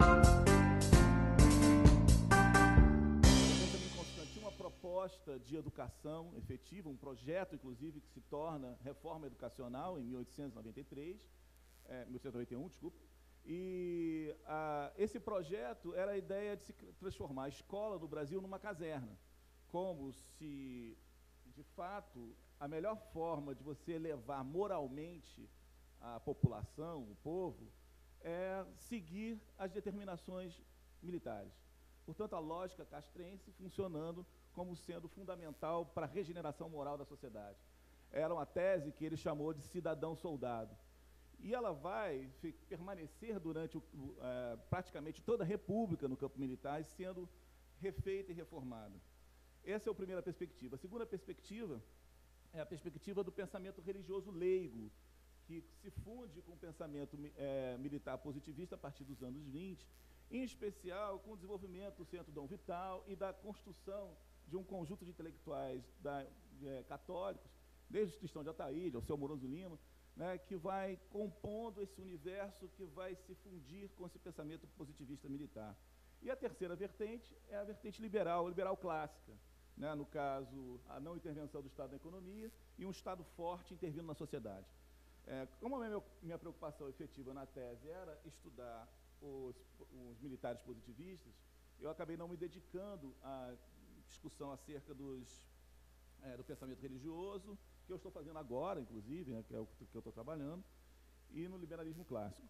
De educação efetiva, um projeto, inclusive, que se torna Reforma Educacional em 1891, desculpa, e esse projeto era a ideia de se transformar a escola no Brasil numa caserna, como se, de fato, a melhor forma de você elevar moralmente a população, o povo, é seguir as determinações militares. Portanto, a lógica castrense funcionando como sendo fundamental para a regeneração moral da sociedade. Era uma tese que ele chamou de cidadão-soldado. E ela vai permanecer durante praticamente toda a República no campo militar, sendo refeita e reformada. Essa é a primeira perspectiva. A segunda perspectiva é a perspectiva do pensamento religioso leigo, que se funde com o pensamento militar positivista a partir dos anos 20, em especial com o desenvolvimento do Centro Dom Vital e da construção de um conjunto de intelectuais católicos, desde o Tristão de Ataíde, ao seu Moroso Lima, né, que vai compondo esse universo que vai se fundir com esse pensamento positivista militar. E a terceira vertente é a vertente liberal, liberal clássica, né, no caso, a não intervenção do Estado na economia e um Estado forte intervindo na sociedade. Como a minha preocupação efetiva na tese era estudar os militares positivistas, eu acabei não me dedicando à discussão acerca do pensamento religioso, que eu estou fazendo agora, inclusive, né, que é o que eu estou trabalhando, e no liberalismo clássico.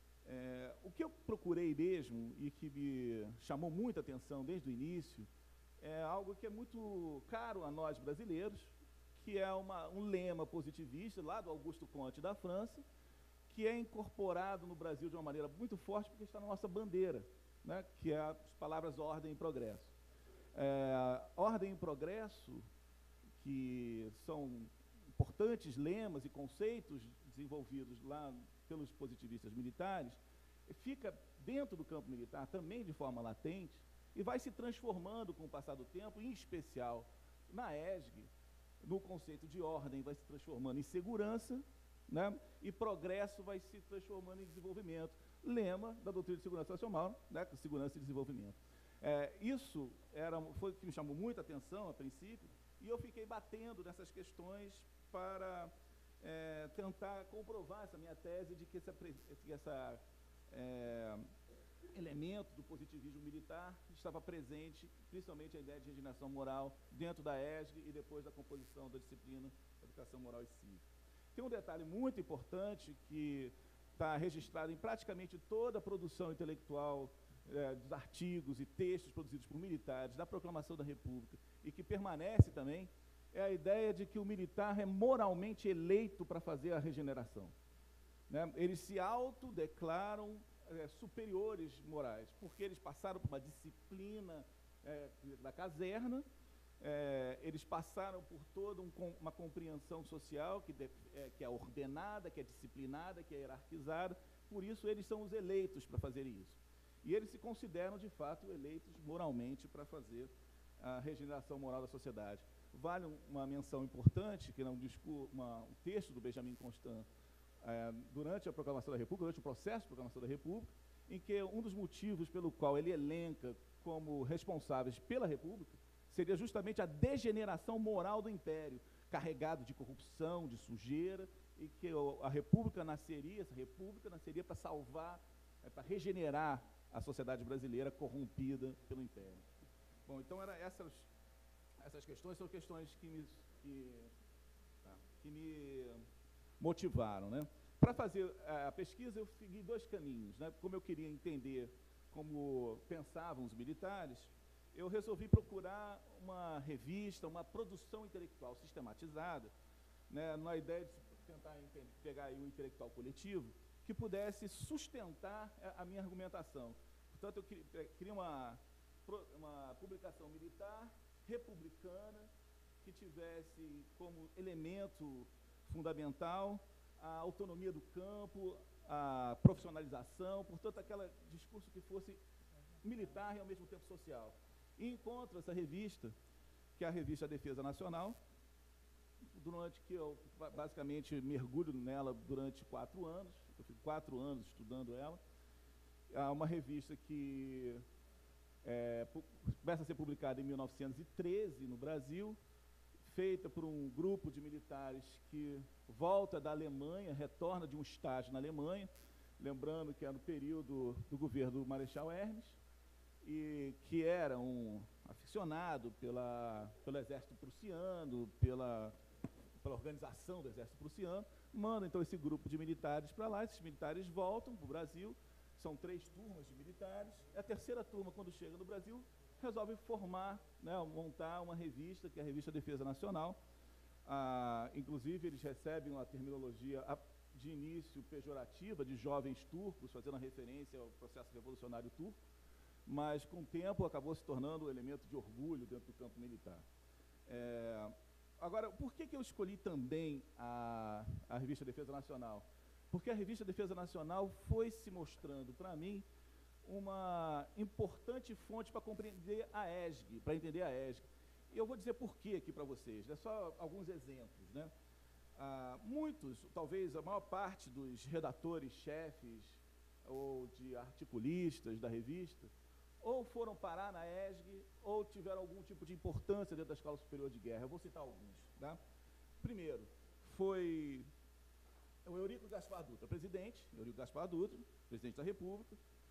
O que eu procurei mesmo, e que me chamou muita atenção desde o início, é algo que é muito caro a nós brasileiros, que é um lema positivista, lá do Augusto Comte da França, que é incorporado no Brasil de uma maneira muito forte, porque está na nossa bandeira, né, que é as palavras ordem e progresso. Ordem e progresso, que são importantes lemas e conceitos desenvolvidos lá pelos positivistas militares, fica dentro do campo militar também de forma latente e vai se transformando com o passar do tempo, em especial na ESG, no conceito de ordem, vai se transformando em segurança, né, e progresso vai se transformando em desenvolvimento. Lema da doutrina de segurança nacional, né, segurança e desenvolvimento. Isso foi o que me chamou muita atenção a princípio, e eu fiquei batendo nessas questões para tentar comprovar essa minha tese de que esse elemento do positivismo militar estava presente, principalmente a ideia de regeneração moral, dentro da ESG e depois da composição da disciplina Educação Moral e Cívica. Tem um detalhe muito importante que está registrado em praticamente toda a produção intelectual dos artigos e textos produzidos por militares, da Proclamação da República, e que permanece também, é a ideia de que o militar é moralmente eleito para fazer a regeneração. Né? Eles se autodeclaram superiores morais, porque eles passaram por uma disciplina da caserna, eles passaram por toda uma compreensão social que é ordenada, que é disciplinada, que é hierarquizada, por isso eles são os eleitos para fazer isso. E eles se consideram, de fato, eleitos moralmente para fazer a regeneração moral da sociedade. Vale uma menção importante, que é um texto do Benjamin Constant, durante a Proclamação da República, durante o processo de Proclamação da República, em que um dos motivos pelo qual ele elenca como responsáveis pela República seria justamente a degeneração moral do Império, carregado de corrupção, de sujeira, e que essa república nasceria para salvar, para regenerar a sociedade brasileira corrompida pelo Império. Bom, então essas questões são questões que me motivaram, né? Para fazer a pesquisa, eu segui dois caminhos, né? Como eu queria entender como pensavam os militares, eu resolvi procurar uma revista, uma produção intelectual sistematizada, né, na ideia de tentar pegar aí um intelectual coletivo que pudesse sustentar a minha argumentação. Portanto, eu queria uma publicação militar, republicana, que tivesse como elemento fundamental a autonomia do campo, a profissionalização, portanto, aquele discurso que fosse militar e, ao mesmo tempo, social. E encontro essa revista, que é a revista Defesa Nacional, durante que eu, basicamente, mergulho nela durante 4 anos, eu fico 4 anos estudando ela, É uma revista que começa a ser publicada em 1913 no Brasil, feita por um grupo de militares que volta da Alemanha, retorna de um estágio na Alemanha, lembrando que era no período do governo do Marechal Hermes, e que era um aficionado pelo exército prussiano, pela organização do exército prussiano, manda então esse grupo de militares para lá, esses militares voltam para o Brasil, são 3 turmas de militares, e a terceira turma, quando chega no Brasil, resolve formar, né, montar uma revista, que é a Revista Defesa Nacional. Inclusive, eles recebem uma terminologia de início pejorativa, de jovens turcos, fazendo a referência ao processo revolucionário turco, mas, com o tempo, acabou se tornando um elemento de orgulho dentro do campo militar. Agora, por que eu escolhi também a Revista Defesa Nacional? Porque a Revista Defesa Nacional foi se mostrando, para mim, uma importante fonte para compreender a ESG, para entender a ESG. E eu vou dizer por quê aqui para vocês, né? Só alguns exemplos, né? Muitos, talvez a maior parte dos redatores-chefes ou de articulistas da revista, ou foram parar na ESG, ou tiveram algum tipo de importância dentro da Escola Superior de Guerra. Eu vou citar alguns. Tá? Primeiro, foi o Eurico Gaspar Dutra, presidente da República,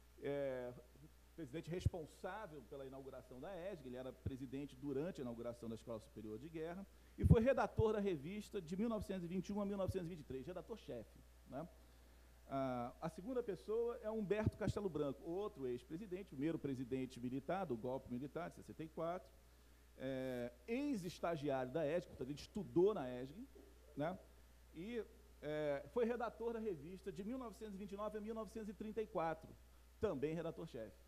presidente responsável pela inauguração da ESG, ele era presidente durante a inauguração da Escola Superior de Guerra, e foi redator da revista de 1921 a 1923, redator-chefe. Né? A segunda pessoa é Humberto Castelo Branco, outro ex-presidente, primeiro presidente militar, do golpe militar, de 64, ex-estagiário da ESG, portanto, ele estudou na ESG, né? E foi redator da revista de 1929 a 1934, também redator-chefe.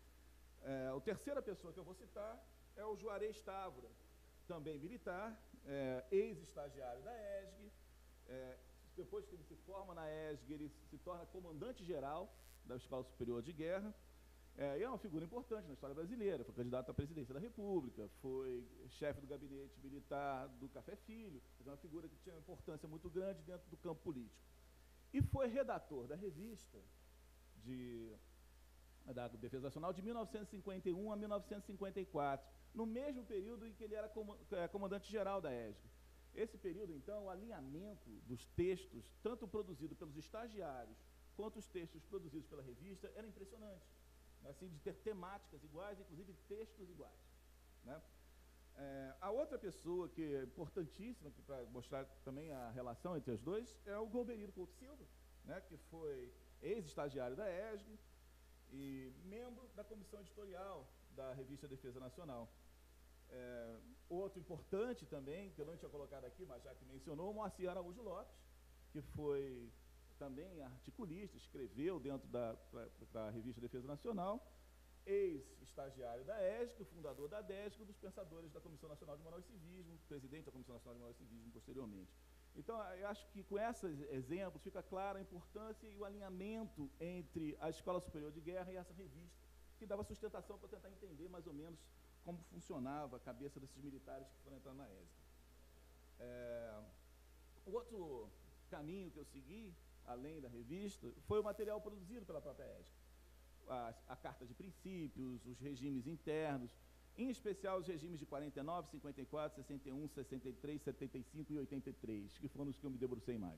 A terceira pessoa que eu vou citar é o Juarez Távora, também militar, ex-estagiário da ESG. Depois que ele se forma na ESG, ele se torna comandante-geral da Escola Superior de Guerra, e é uma figura importante na história brasileira, foi candidato à presidência da República, foi chefe do gabinete militar do Café Filho, é uma figura que tinha uma importância muito grande dentro do campo político. E foi redator da revista da Defesa Nacional de 1951 a 1954, no mesmo período em que ele era comandante-geral da ESG. Esse período, então, o alinhamento dos textos, tanto produzido pelos estagiários, quanto os textos produzidos pela revista, era impressionante. Assim, de ter temáticas iguais, inclusive textos iguais. Né? A outra pessoa que é importantíssima, para mostrar também a relação entre as duas, é o Golberio Couto Silva, né, que foi ex-estagiário da ESG e membro da comissão editorial da revista Defesa Nacional. Outro importante também, que eu não tinha colocado aqui, mas já que mencionou, o Moacir Araújo Lopes, que foi também articulista, escreveu dentro da revista Defesa Nacional, ex-estagiário da ESG, fundador da DESC, dos pensadores da Comissão Nacional de Moral e Civismo, presidente da Comissão Nacional de Moral e Civismo posteriormente. Então, eu acho que com esses exemplos fica clara a importância e o alinhamento entre a Escola Superior de Guerra e essa revista, que dava sustentação para tentar entender mais ou menos como funcionava a cabeça desses militares que foram entrar na ESG. O outro caminho que eu segui, além da revista, foi o material produzido pela própria ESG. A Carta de Princípios, os regimes internos, em especial os regimes de 49, 54, 61, 63, 75 e 83, que foram os que eu me debrucei mais.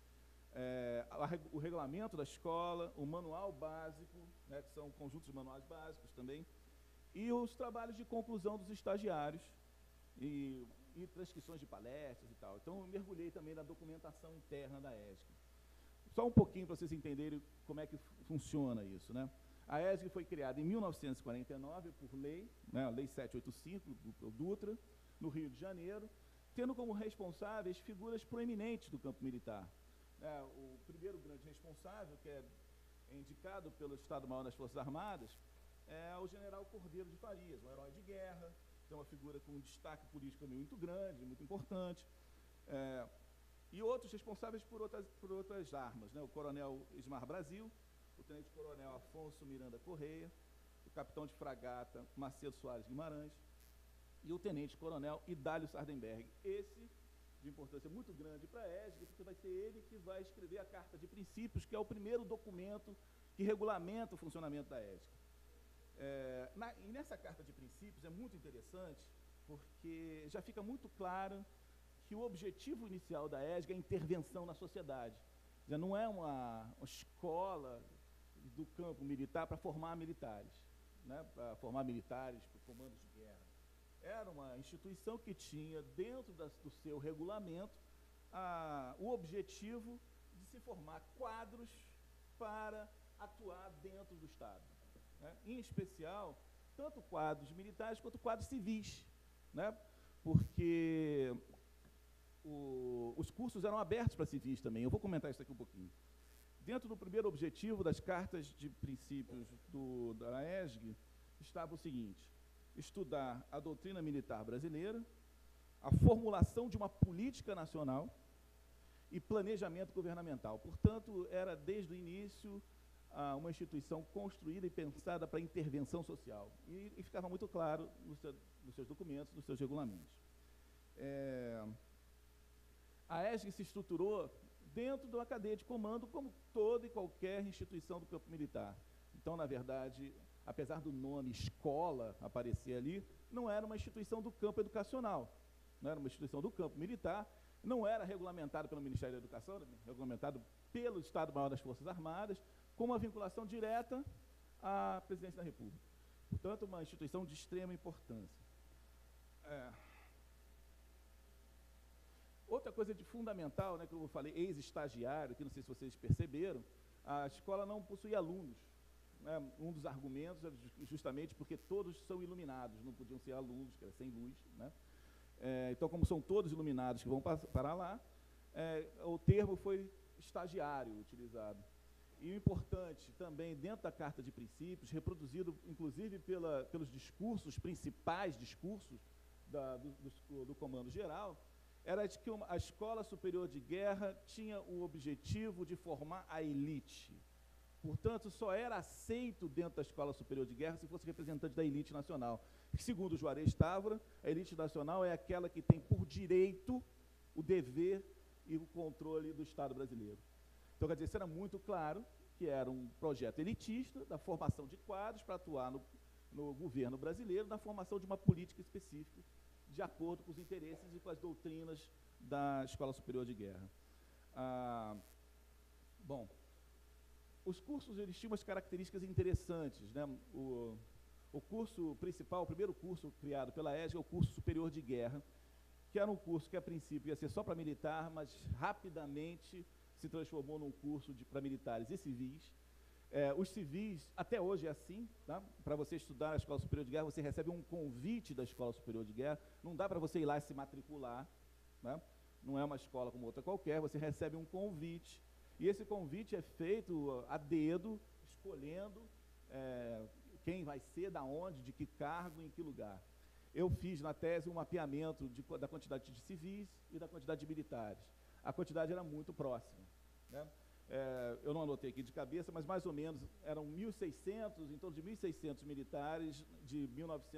O regulamento da escola, o manual básico, né, que são conjuntos de manuais básicos também, e os trabalhos de conclusão dos estagiários e transcrições de palestras e tal. Então, eu mergulhei também na documentação interna da ESG. Só um pouquinho para vocês entenderem como é que funciona isso, né? A ESG foi criada em 1949 por lei, né, a Lei 785 do Dutra, no Rio de Janeiro, tendo como responsáveis figuras proeminentes do campo militar. O primeiro grande responsável, que é indicado pelo Estado-Maior das Forças Armadas, é o general Cordeiro de Farias, um herói de guerra, que é uma figura com um destaque político muito grande, muito importante, e outros responsáveis por outras armas, né? O coronel Ismar Brasil, o tenente-coronel Afonso Miranda Correia, o capitão de fragata Macedo Soares Guimarães e o tenente-coronel Idálio Sardenberg. Esse, de importância muito grande para a ESG, porque vai ser ele que vai escrever a Carta de Princípios, que é o primeiro documento que regulamenta o funcionamento da ESG. E nessa carta de princípios é muito interessante, porque já fica muito claro que o objetivo inicial da ESG é a intervenção na sociedade. Já não é uma escola do campo militar para formar militares, né, para formar militares para comandos de guerra. Era uma instituição que tinha, dentro do seu regulamento, o objetivo de se formar quadros para atuar dentro do Estado, né? Em especial, tanto quadros militares quanto quadros civis, né? Porque os cursos eram abertos para civis também. Eu vou comentar isso aqui um pouquinho. Dentro do primeiro objetivo das cartas de princípios da ESG, estava o seguinte: estudar a doutrina militar brasileira, a formulação de uma política nacional e planejamento governamental. Portanto, era desde o início uma instituição construída e pensada para intervenção social. E ficava muito claro nos seus documentos, nos seus regulamentos. A ESG se estruturou dentro de uma cadeia de comando, como toda e qualquer instituição do campo militar. Então, na verdade, apesar do nome escola aparecer ali, não era uma instituição do campo educacional, não era uma instituição do campo militar, não era regulamentado pelo Ministério da Educação, era regulamentado pelo Estado-Maior das Forças Armadas, com uma vinculação direta à Presidência da República. Portanto, uma instituição de extrema importância. Outra coisa de fundamental, né, que eu falei, ex-estagiário, que não sei se vocês perceberam, a escola não possuía alunos. Né? Um dos argumentos era justamente porque todos são iluminados, não podiam ser alunos, que era sem luz. Né? Então, como são todos iluminados que vão parar lá, o termo foi estagiário utilizado. E o importante também, dentro da Carta de Princípios, reproduzido inclusive pelos discursos, principais discursos do Comando Geral, era de que a Escola Superior de Guerra tinha o objetivo de formar a elite. Portanto, só era aceito dentro da Escola Superior de Guerra se fosse representante da elite nacional. Segundo Juarez Távora, a elite nacional é aquela que tem por direito o dever e o controle do Estado brasileiro. Então, quer dizer, isso era muito claro que era um projeto elitista, da formação de quadros para atuar no governo brasileiro, na formação de uma política específica, de acordo com os interesses e com as doutrinas da Escola Superior de Guerra. Bom, os cursos, eles tinham umas características interessantes, né? O curso principal, o primeiro curso criado pela ESG é o curso Superior de Guerra, que era um curso que, a princípio, ia ser só para militar, mas rapidamente se transformou num curso para militares e civis. Os civis, até hoje é assim, tá? Para você estudar na Escola Superior de Guerra, você recebe um convite da Escola Superior de Guerra, não dá para você ir lá e se matricular, né? Não é uma escola como outra qualquer, você recebe um convite, e esse convite é feito a dedo, escolhendo quem vai ser, da onde, de que cargo, em que lugar. Eu fiz na tese um mapeamento da quantidade de civis e da quantidade de militares. A quantidade era muito próxima, né? Eu não anotei aqui de cabeça, mas mais ou menos eram 1.600, em torno de 1.600 militares de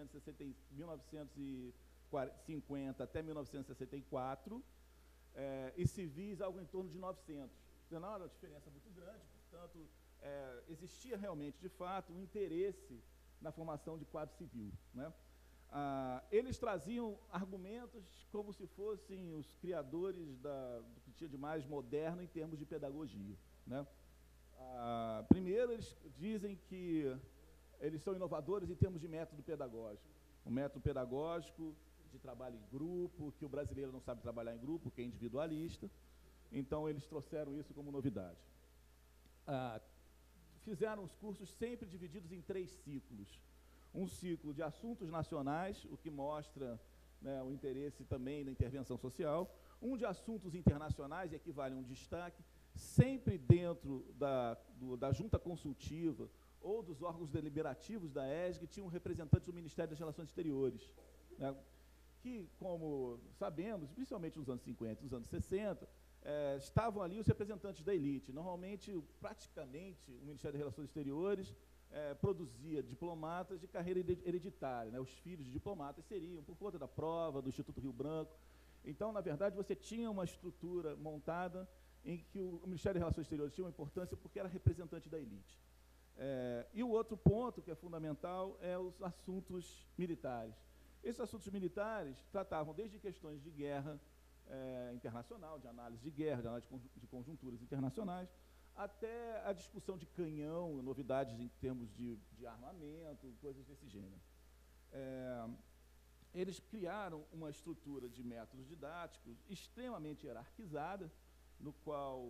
1950 até 1964, e civis algo em torno de 900. Não era uma diferença muito grande, portanto, existia realmente, de fato, um interesse na formação de quadro civil, né? Eles traziam argumentos como se fossem os criadores do que tinha de mais moderno em termos de pedagogia, né? Primeiro, eles dizem que eles são inovadores em termos de método pedagógico. O método pedagógico de trabalho em grupo, que o brasileiro não sabe trabalhar em grupo, que é individualista. Então, eles trouxeram isso como novidade. Fizeram os cursos sempre divididos em 3 ciclos. Um ciclo de assuntos nacionais, o que mostra, né, o interesse também na intervenção social. Um de assuntos internacionais, e aqui vale um destaque, sempre dentro da junta consultiva ou dos órgãos deliberativos da ESG, tinham representantes do Ministério das Relações Exteriores, né, que, como sabemos, principalmente nos anos 50 e nos anos 60, estavam ali os representantes da elite. Normalmente, praticamente, o Ministério das Relações Exteriores produzia diplomatas de carreira hereditária, né? Os filhos de diplomatas seriam, por conta da prova, do Instituto Rio Branco. Então, na verdade, você tinha uma estrutura montada em que o Ministério das Relações Exteriores tinha uma importância porque era representante da elite. E o outro ponto, que é fundamental, é os assuntos militares. Esses assuntos militares tratavam desde questões de guerra internacional, de análise de guerra, de análise de conjunturas internacionais, até a discussão de canhão, novidades em termos de armamento, coisas desse gênero. Eles criaram uma estrutura de métodos didáticos extremamente hierarquizada, no qual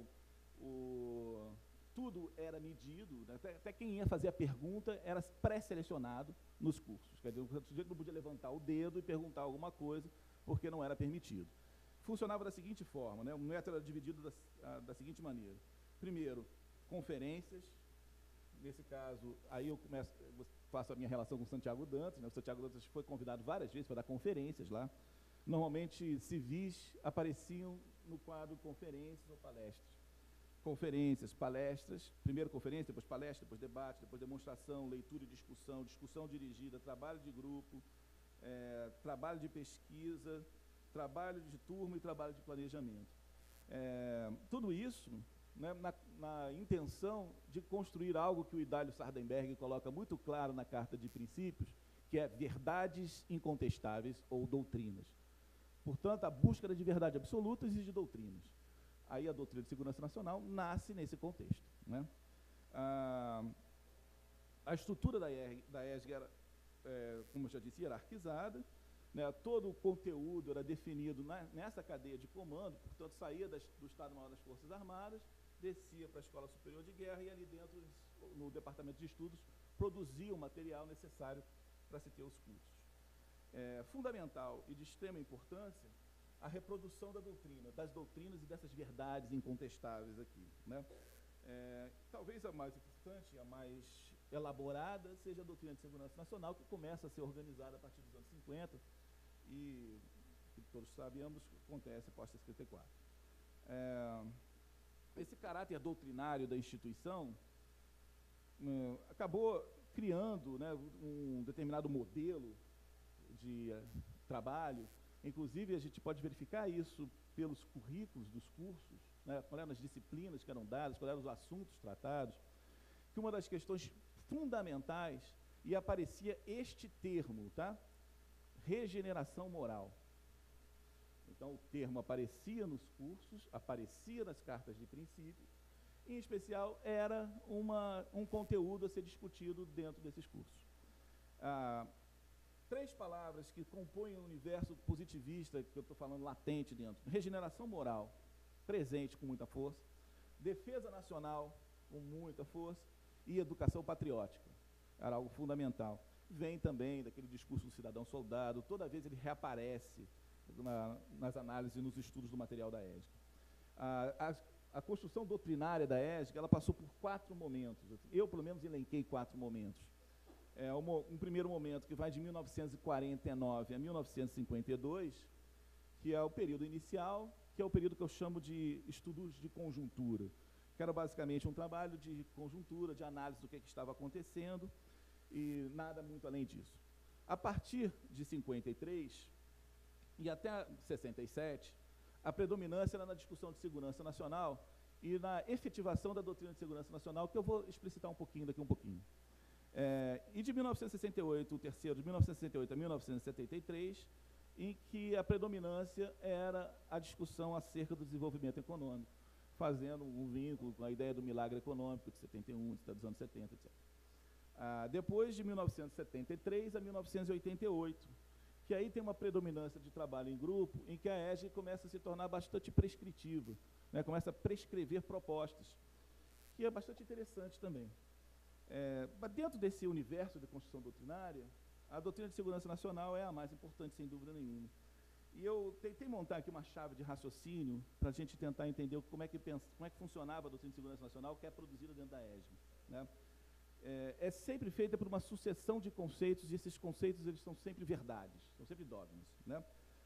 tudo era medido, né? Até quem ia fazer a pergunta era pré-selecionado nos cursos. Quer dizer, o sujeito não podia levantar o dedo e perguntar alguma coisa, porque não era permitido. Funcionava da seguinte forma, né? O método era dividido da seguinte maneira. Primeiro, conferências. Nesse caso, aí eu faço a minha relação com o Santiago Dantas, né? O Santiago Dantas foi convidado várias vezes para dar conferências lá. Normalmente, civis apareciam no quadro conferências ou palestras. Conferências, palestras, primeiro conferência, depois palestra, depois debate, depois demonstração, leitura e discussão, discussão dirigida, trabalho de grupo, trabalho de pesquisa, trabalho de turma e trabalho de planejamento. Tudo isso, né, na intenção de construir algo que o Idálio Sardenberg coloca muito claro na Carta de Princípios, que é verdades incontestáveis ou doutrinas. Portanto, a busca de verdade absolutas e de doutrinas. Aí a doutrina de segurança nacional nasce nesse contexto, né? A estrutura da ESG era, como eu já disse, hierarquizada, né? Todo o conteúdo era definido nessa cadeia de comando, portanto, saía do Estado-Maior das Forças Armadas, descia para a Escola Superior de Guerra e ali dentro, no Departamento de Estudos, produzia o material necessário para se ter os cursos. Fundamental e de extrema importância a reprodução da doutrina, das doutrinas e dessas verdades incontestáveis aqui, né? Talvez a mais importante, a mais elaborada, seja a doutrina de segurança nacional, que começa a ser organizada a partir dos anos 50 e, que todos sabemos, acontece após 54. Esse caráter doutrinário da instituição acabou criando, né, um determinado modelo de trabalho. Inclusive, a gente pode verificar isso pelos currículos dos cursos, né, quais eram as disciplinas que eram dadas, quais eram os assuntos tratados, que uma das questões fundamentais, e aparecia este termo, tá? Regeneração moral. Então, o termo aparecia nos cursos, aparecia nas cartas de princípios, em especial, era um conteúdo a ser discutido dentro desses cursos. Três palavras que compõem o universo positivista, que eu estou falando latente dentro. Regeneração moral, presente com muita força. Defesa nacional, com muita força. E educação patriótica, era algo fundamental. Vem também daquele discurso do cidadão-soldado, toda vez ele reaparece nas análises e nos estudos do material da ESG. A construção doutrinária da ESG, ela passou por 4 momentos. Eu, pelo menos, elenquei 4 momentos. Um primeiro momento que vai de 1949 a 1952, que é o período inicial, que é o período que eu chamo de estudos de conjuntura, que era basicamente um trabalho de conjuntura, de análise do que estava acontecendo, e nada muito além disso. A partir de 53 e até 67, a predominância era na discussão de segurança nacional e na efetivação da doutrina de segurança nacional, que eu vou explicitar um pouquinho daqui um pouquinho. E de 1968, o terceiro, de 1968 a 1973, em que a predominância era a discussão acerca do desenvolvimento econômico, fazendo um vínculo com a ideia do milagre econômico de 71, dos anos 70, etc. Depois de 1973 a 1988, que aí tem uma predominância de trabalho em grupo, em que a ESG começa a se tornar bastante prescritiva, né, começa a prescrever propostas, que é bastante interessante também. Dentro desse universo de construção doutrinária, a doutrina de segurança nacional é a mais importante, sem dúvida nenhuma. E eu tentei montar aqui uma chave de raciocínio para a gente tentar entender como é que funcionava a doutrina de segurança nacional, que é produzida dentro da ESG, né? É sempre feita por uma sucessão de conceitos, e esses conceitos eles são sempre verdades, são sempre dogmas, né?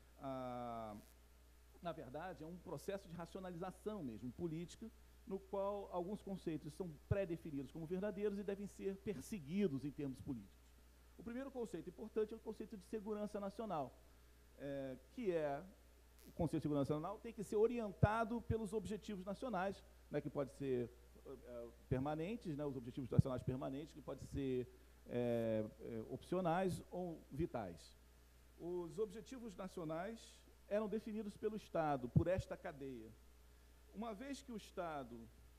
Na verdade, é um processo de racionalização mesmo, política, no qual alguns conceitos são pré-definidos como verdadeiros e devem ser perseguidos em termos políticos. O primeiro conceito importante é o conceito de segurança nacional, que é o conceito de segurança nacional tem que ser orientado pelos objetivos nacionais, né, que pode ser permanentes, né, os objetivos nacionais permanentes, que podem ser opcionais ou vitais. Os objetivos nacionais eram definidos pelo Estado, por esta cadeia. Uma vez que o Estado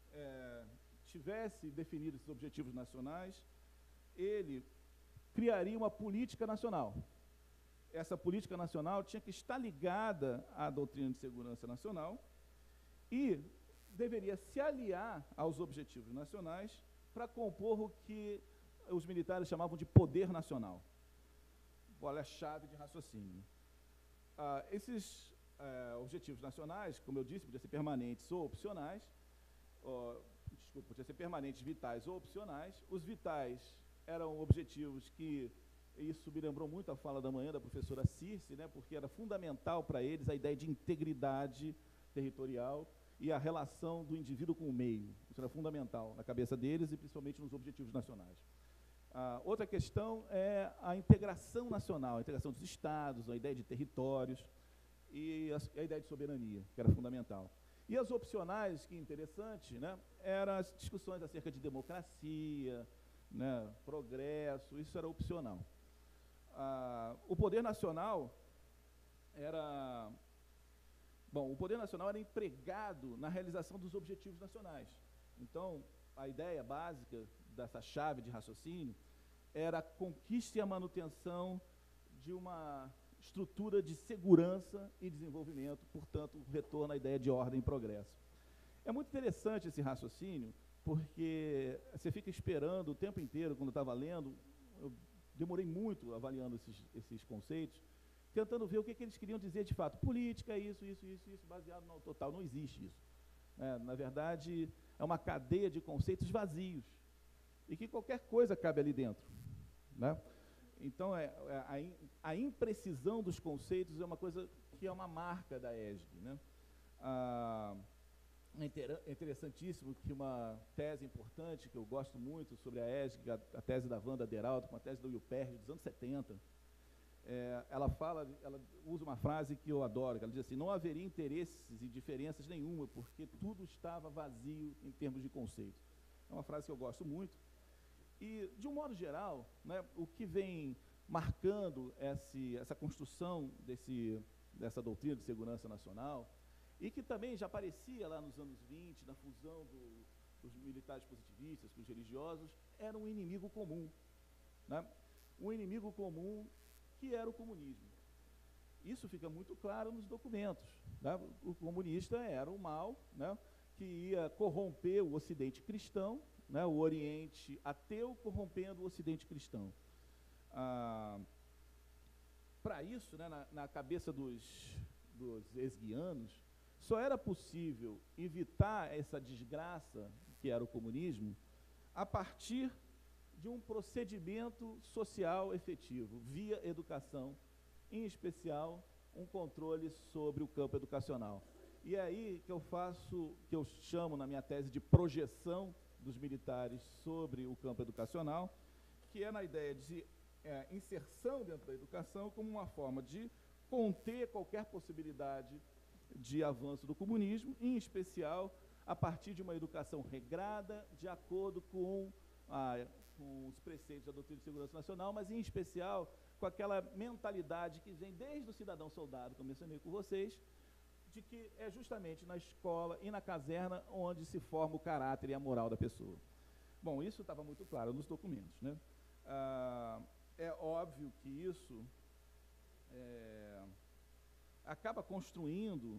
tivesse definido esses objetivos nacionais, ele criaria uma política nacional. Essa política nacional tinha que estar ligada à doutrina de segurança nacional e deveria se aliar aos objetivos nacionais para compor o que os militares chamavam de poder nacional. Olha a chave de raciocínio. Esses objetivos nacionais, como eu disse, podiam ser permanentes ou opcionais, podiam ser permanentes, vitais ou opcionais. Os vitais eram objetivos que, isso me lembrou muito a fala da manhã da professora Circe, né, porque era fundamental para eles a ideia de integridade territorial e a relação do indivíduo com o meio. Isso era fundamental na cabeça deles e principalmente nos objetivos nacionais. Outra questão é a integração nacional, a integração dos estados, a ideia de territórios e a ideia de soberania, que era fundamental. E as opcionais, que é interessante, né, eram as discussões acerca de democracia, né, progresso, isso era opcional. O poder nacional era... Bom, o poder nacional era empregado na realização dos objetivos nacionais. Então, a ideia básica dessa chave de raciocínio era a conquista e a manutenção de uma estrutura de segurança e desenvolvimento, portanto, o retorno à ideia de ordem e progresso. É muito interessante esse raciocínio, porque você fica esperando o tempo inteiro, quando eu estava lendo, eu demorei muito avaliando esses conceitos, tentando ver o que eles queriam dizer de fato. Política, isso, baseado no total. Não existe isso. Na verdade, é uma cadeia de conceitos vazios, e que qualquer coisa cabe ali dentro, né? Então, a imprecisão dos conceitos é uma coisa que é uma marca da ESG, né? É interessantíssimo que uma tese importante, que eu gosto muito sobre a ESG, a tese da Wanda Deraldo, com a tese do UPERJ dos anos 70, ela usa uma frase que eu adoro, que ela diz assim: não haveria interesses e diferenças nenhuma, porque tudo estava vazio em termos de conceitos. É uma frase que eu gosto muito. E, de um modo geral, né, o que vem marcando essa construção dessa doutrina de segurança nacional, e que também já aparecia lá nos anos 20, na fusão dos militares positivistas com os religiosos, era um inimigo comum, né? Um inimigo comum que era o comunismo. Isso fica muito claro nos documentos, né? O comunista era o mal, né, que ia corromper o Ocidente cristão, né, o Oriente ateu corrompendo o Ocidente cristão. Para isso, né, na cabeça dos esguianos, só era possível evitar essa desgraça que era o comunismo a partir de um procedimento social efetivo, via educação, em especial um controle sobre o campo educacional. E é aí que eu chamo na minha tese de projeção dos militares sobre o campo educacional, que é na ideia de inserção dentro da educação como uma forma de conter qualquer possibilidade de avanço do comunismo, em especial a partir de uma educação regrada, de acordo com os preceitos da doutrina de segurança nacional, mas em especial com aquela mentalidade que vem desde o cidadão soldado, como eu mencionei com vocês, de que é justamente na escola e na caserna onde se forma o caráter e a moral da pessoa. Bom, isso estava muito claro nos documentos, né? É óbvio que isso acaba construindo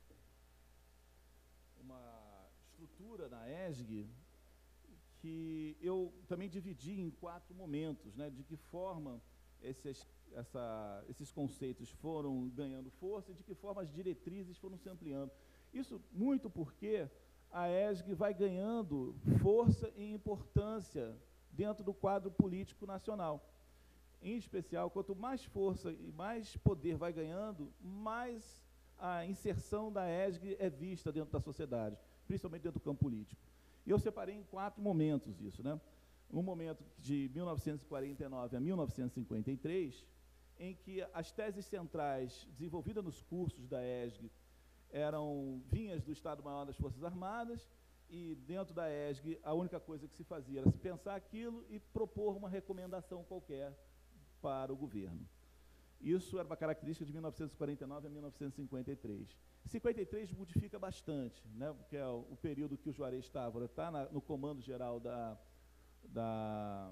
uma estrutura na ESG que eu também dividi em 4 momentos, né, de que forma esses conceitos foram ganhando força e de que forma as diretrizes foram se ampliando. Isso muito porque a ESG vai ganhando força e importância dentro do quadro político nacional. Em especial, quanto mais força e mais poder vai ganhando, mais a inserção da ESG é vista dentro da sociedade, principalmente dentro do campo político. E eu separei em 4 momentos isso, né? Um momento de 1949 a 1953, em que as teses centrais desenvolvidas nos cursos da ESG eram vinhas do Estado-Maior das Forças Armadas e dentro da ESG, a única coisa que se fazia era se pensar aquilo e propor uma recomendação qualquer para o governo. Isso era uma característica de 1949 a 1953. 53 modifica bastante, né, porque é o período que o Juarez Távora está no comando geral da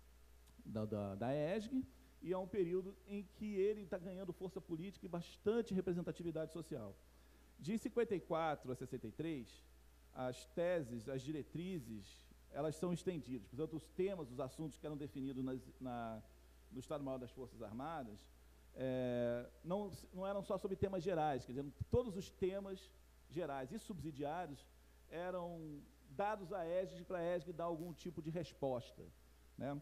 ESG, e é um período em que ele está ganhando força política e bastante representatividade social. De 54 a 63, as teses, as diretrizes, elas são estendidas. Portanto, os temas, os assuntos que eram definidos no Estado-Maior das Forças Armadas, não eram só sobre temas gerais, quer dizer, todos os temas gerais e subsidiários eram dados à ESG para a ESG dar algum tipo de resposta, né?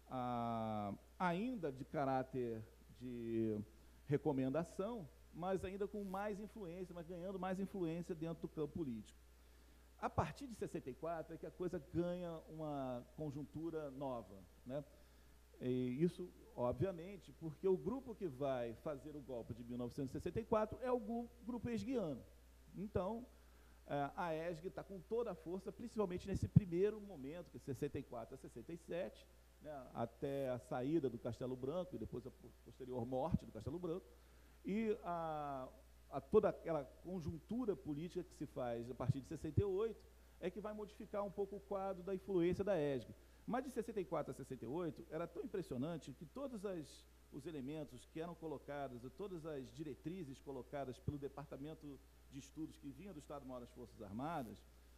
Ainda de caráter de recomendação, mas ainda com mais influência, mas ganhando mais influência dentro do campo político. A partir de 64 é que a coisa ganha uma conjuntura nova, né? E isso, obviamente, porque o grupo que vai fazer o golpe de 1964 é o grupo esguiano. Então, a ESG está com toda a força, principalmente nesse primeiro momento, que é 64 a 67, né, até a saída do Castelo Branco e depois a posterior morte do Castelo Branco, e toda aquela conjuntura política que se faz a partir de 68 é que vai modificar um pouco o quadro da influência da ESG. Mas de 64 a 68, era tão impressionante que todos os elementos que eram colocados, todas as diretrizes colocadas pelo Departamento de Estudos que vinha do Estado-Maior das Forças Armadas,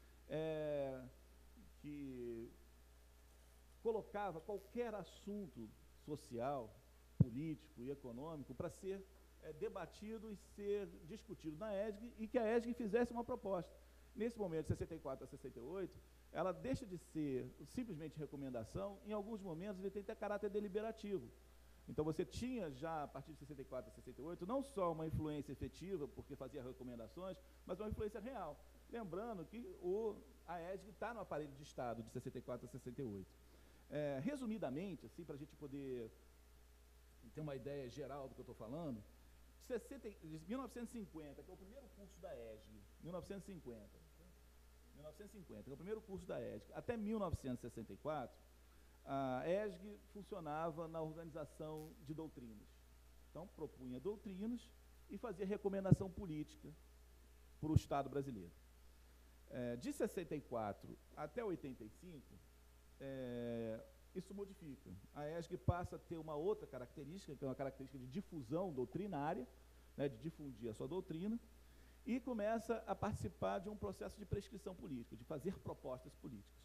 que colocava qualquer assunto social, político e econômico para ser debatido e ser discutido na ESG, e que a ESG fizesse uma proposta. Nesse momento, de 64 a 68, ela deixa de ser simplesmente recomendação, em alguns momentos ele tem até caráter deliberativo. Então você tinha já, a partir de 64 a 68, não só uma influência efetiva, porque fazia recomendações, mas uma influência real. Lembrando que a ESG está no aparelho de Estado de 64 a 68. Resumidamente, assim, para a gente poder ter uma ideia geral do que eu estou falando, de 1950, que é o primeiro curso da ESG, 1950, que é o primeiro curso da ESG, até 1964, a ESG funcionava na organização de doutrinas. Então, propunha doutrinas e fazia recomendação política para o Estado brasileiro. De 64 até 85, isso modifica. A ESG passa a ter uma outra característica, que é uma característica de difusão doutrinária, né, de difundir a sua doutrina, e começa a participar de um processo de prescrição política, de fazer propostas políticas.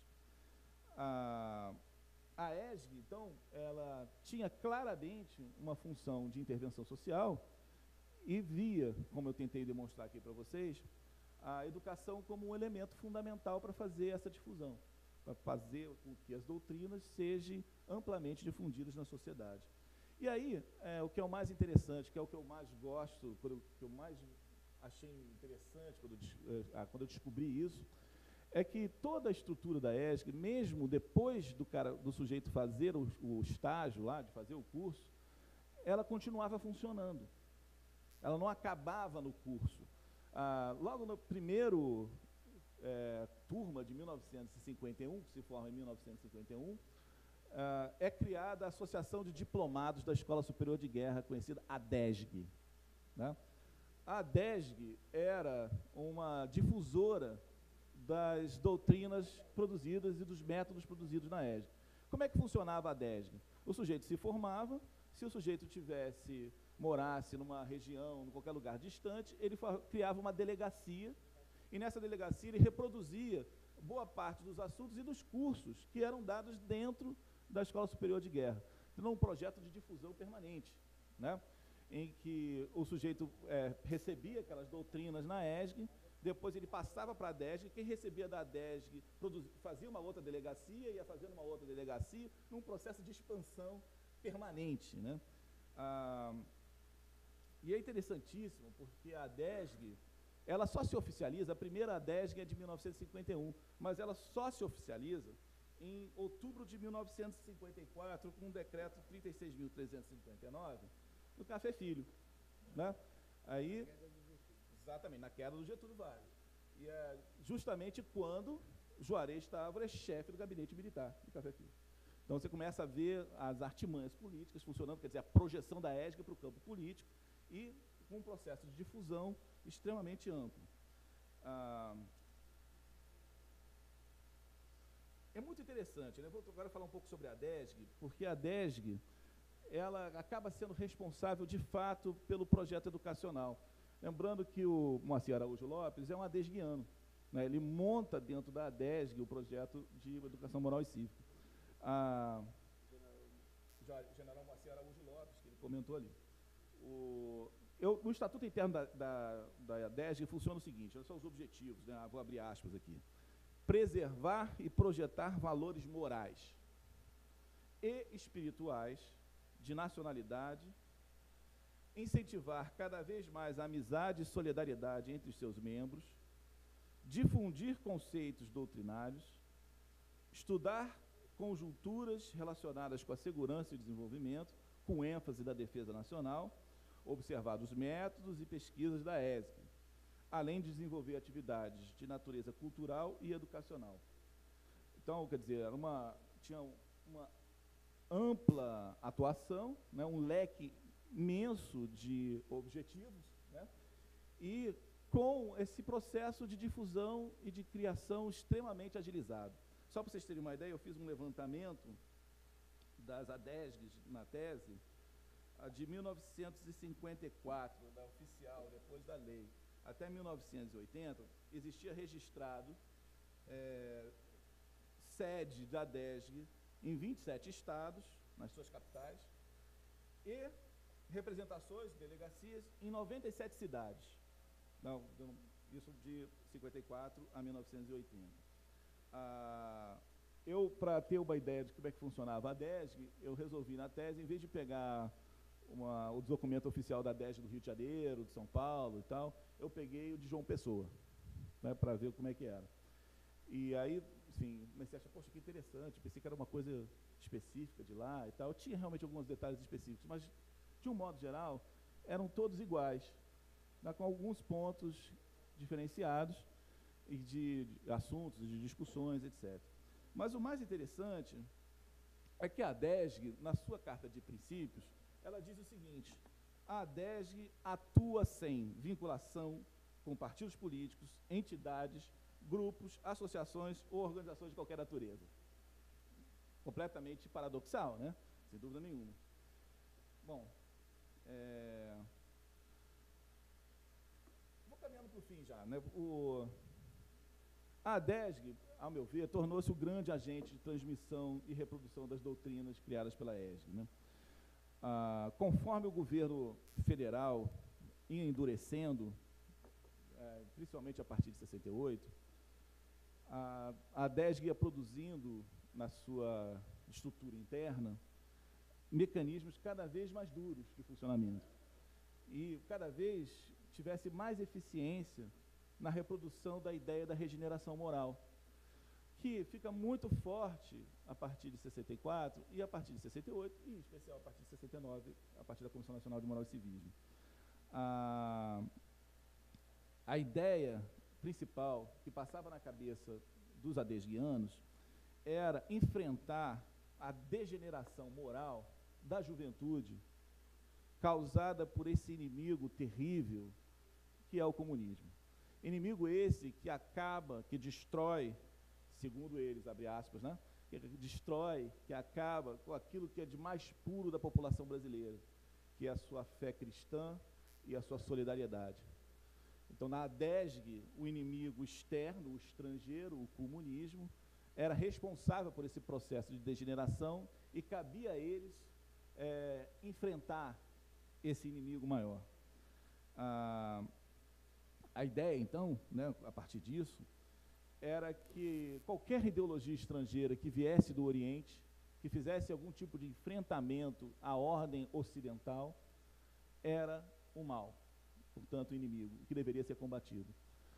A ESG, então, ela tinha claramente uma função de intervenção social e via, como eu tentei demonstrar aqui para vocês, a educação como um elemento fundamental para fazer essa difusão, para fazer com que as doutrinas sejam amplamente difundidas na sociedade. E aí, o que é o mais interessante, que é o que eu mais gosto, que eu mais achei interessante quando eu descobri isso, é que toda a estrutura da ESG, mesmo depois do sujeito fazer o estágio lá, de fazer o curso, ela continuava funcionando. Ela não acabava no curso. Logo no primeiro turma de 1951, que se forma em 1951, é criada a Associação de Diplomados da Escola Superior de Guerra, conhecida ADESG, né? A ADESG era uma difusora das doutrinas produzidas e dos métodos produzidos na ESG. Como é que funcionava a ADESG? O sujeito se formava, se o sujeito morasse numa região, em qualquer lugar distante, ele criava uma delegacia, e nessa delegacia ele reproduzia boa parte dos assuntos e dos cursos que eram dados dentro da Escola Superior de Guerra. Então, um projeto de difusão permanente, né, em que o sujeito recebia aquelas doutrinas na ESG, depois ele passava para a ADESG, quem recebia da ADESG fazia uma outra delegacia, ia fazendo uma outra delegacia, num processo de expansão permanente, né? E é interessantíssimo, porque a ADESG, ela só se oficializa, a primeira ADESG é de 1951, mas ela só se oficializa em outubro de 1954, com o decreto 36.359, do Café Filho, né? Aí, exatamente, na queda do Getúlio Vargas. E é justamente quando Juarez Távora é chefe do gabinete militar de Café Filho. Então, você começa a ver as artimanhas políticas funcionando, quer dizer, a projeção da ESG para o campo político e com um processo de difusão extremamente amplo. É muito interessante, né? Vou agora falar um pouco sobre a DESG, porque a DESG, ela acaba sendo responsável, de fato, pelo projeto educacional. Lembrando que o Moacir Araújo Lopes é um adesguiano, né? Ele monta dentro da ADESG o projeto de educação moral e cívica. O general Moacir Araújo Lopes, que ele comentou ali. No Estatuto Interno da ADESG funciona o seguinte, são os objetivos, né? Vou abrir aspas aqui. Preservar e projetar valores morais e espirituais de nacionalidade, incentivar cada vez mais a amizade e solidariedade entre os seus membros, difundir conceitos doutrinários, estudar conjunturas relacionadas com a segurança e desenvolvimento, com ênfase da defesa nacional, observar os métodos e pesquisas da ESG, além de desenvolver atividades de natureza cultural e educacional. Então, quer dizer, tinha uma ampla atuação, né, um leque imenso de objetivos, né, e com esse processo de difusão e de criação extremamente agilizado. Só para vocês terem uma ideia, eu fiz um levantamento das ADESGs na tese, de 1954, da oficial, depois da lei, até 1980, existia registrado sede da DESG em 27 estados, nas suas capitais, e representações, delegacias, em 97 cidades. Não, isso de 54 a 1980. Para ter uma ideia de como é que funcionava a DESG, eu resolvi na tese, em vez de pegar o documento oficial da DESG do Rio de Janeiro, de São Paulo e tal, eu peguei o de João Pessoa, né, para ver como é que era. E aí, assim, comecei a achar, poxa, que interessante, pensei que era uma coisa específica de lá e tal. Tinha realmente alguns detalhes específicos, mas, de um modo geral, eram todos iguais, né, com alguns pontos diferenciados e de assuntos, de discussões, etc. Mas o mais interessante é que a DESG, na sua carta de princípios, ela diz o seguinte: a ADESG atua sem vinculação com partidos políticos, entidades, grupos, associações ou organizações de qualquer natureza. Completamente paradoxal, né? Sem dúvida nenhuma. Bom, vou caminhando para o fim já, né? A ADESG, ao meu ver, tornou-se o grande agente de transmissão e reprodução das doutrinas criadas pela ESG, né? Conforme o governo federal ia endurecendo, principalmente a partir de 68, a ADESG ia produzindo, na sua estrutura interna, mecanismos cada vez mais duros de funcionamento e cada vez tivesse mais eficiência na reprodução da ideia da regeneração moral, que fica muito forte a partir de 64 e a partir de 68, e em especial a partir de 69, a partir da Comissão Nacional de Moral e Civismo. A ideia principal que passava na cabeça dos adesguianos era enfrentar a degeneração moral da juventude causada por esse inimigo terrível que é o comunismo. Inimigo esse que acaba, que destrói, segundo eles, abre aspas, né? Que destrói, que acaba com aquilo que é de mais puro da população brasileira, que é a sua fé cristã e a sua solidariedade. Então, na ADESG, o inimigo externo, o estrangeiro, o comunismo, era responsável por esse processo de degeneração e cabia a eles enfrentar esse inimigo maior. A ideia, então, né, a partir disso, era que qualquer ideologia estrangeira que viesse do Oriente, que fizesse algum tipo de enfrentamento à ordem ocidental, era o mal, portanto, o inimigo, que deveria ser combatido.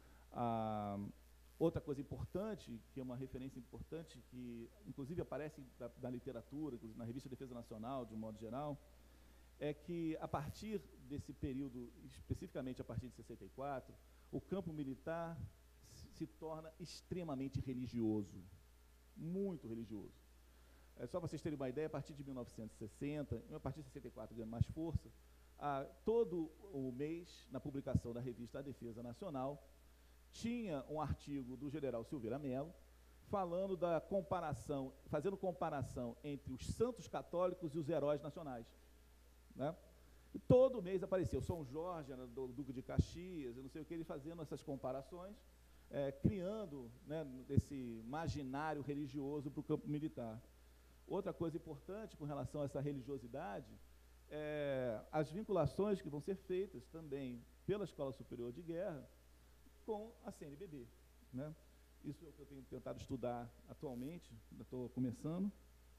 Outra coisa importante, que é uma referência importante, que inclusive aparece na literatura, na Revista Defesa Nacional, de um modo geral, é que a partir desse período, especificamente a partir de 64, o campo militar se torna extremamente religioso, muito religioso. Só para vocês terem uma ideia, a partir de 1960, a partir de 64 ganhando mais força, todo o mês, na publicação da revista A Defesa Nacional, tinha um artigo do general Silveira Mello, falando da comparação, fazendo comparação entre os santos católicos e os heróis nacionais, né? E todo mês apareceu São Jorge, do Duque de Caxias, eu não sei o que, ele fazendo essas comparações, criando, né, esse imaginário religioso para o campo militar. Outra coisa importante com relação a essa religiosidade as vinculações que vão ser feitas também pela Escola Superior de Guerra com a CNBB, né? Isso é o que eu tenho tentado estudar atualmente, estou começando.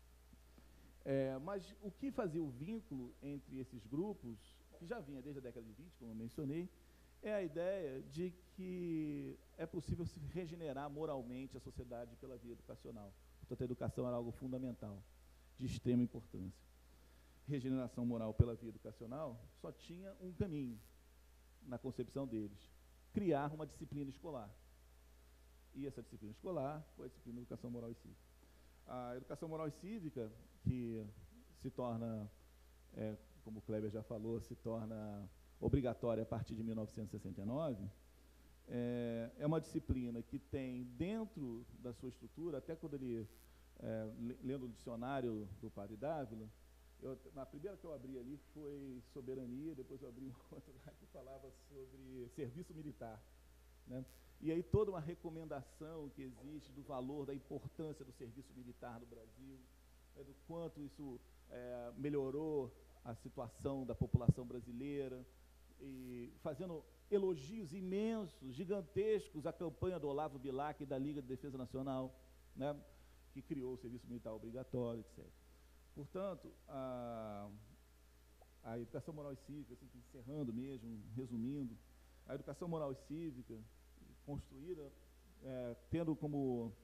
Mas o que fazia o vínculo entre esses grupos, que já vinha desde a década de 20, como eu mencionei, é a ideia de que é possível se regenerar moralmente a sociedade pela via educacional. Portanto, a educação era algo fundamental, de extrema importância. Regeneração moral pela via educacional só tinha um caminho, na concepção deles: criar uma disciplina escolar. E essa disciplina escolar foi a disciplina de educação moral e cívica. A educação moral e cívica, que se torna, como o Kleber já falou, se torna obrigatória a partir de 1969, é uma disciplina que tem dentro da sua estrutura, até quando ele, lendo o dicionário do padre Dávila, na primeira que eu abri ali foi soberania, depois eu abri um outro lá que falava sobre serviço militar, né? E aí toda uma recomendação que existe do valor, da importância do serviço militar no Brasil, do quanto isso melhorou a situação da população brasileira, e fazendo elogios imensos, gigantescos, à campanha do Olavo Bilac e da Liga de Defesa Nacional, né, que criou o serviço militar obrigatório, etc. Portanto, a educação moral e cívica, assim, encerrando mesmo, resumindo, a educação moral e cívica, construída, tendo como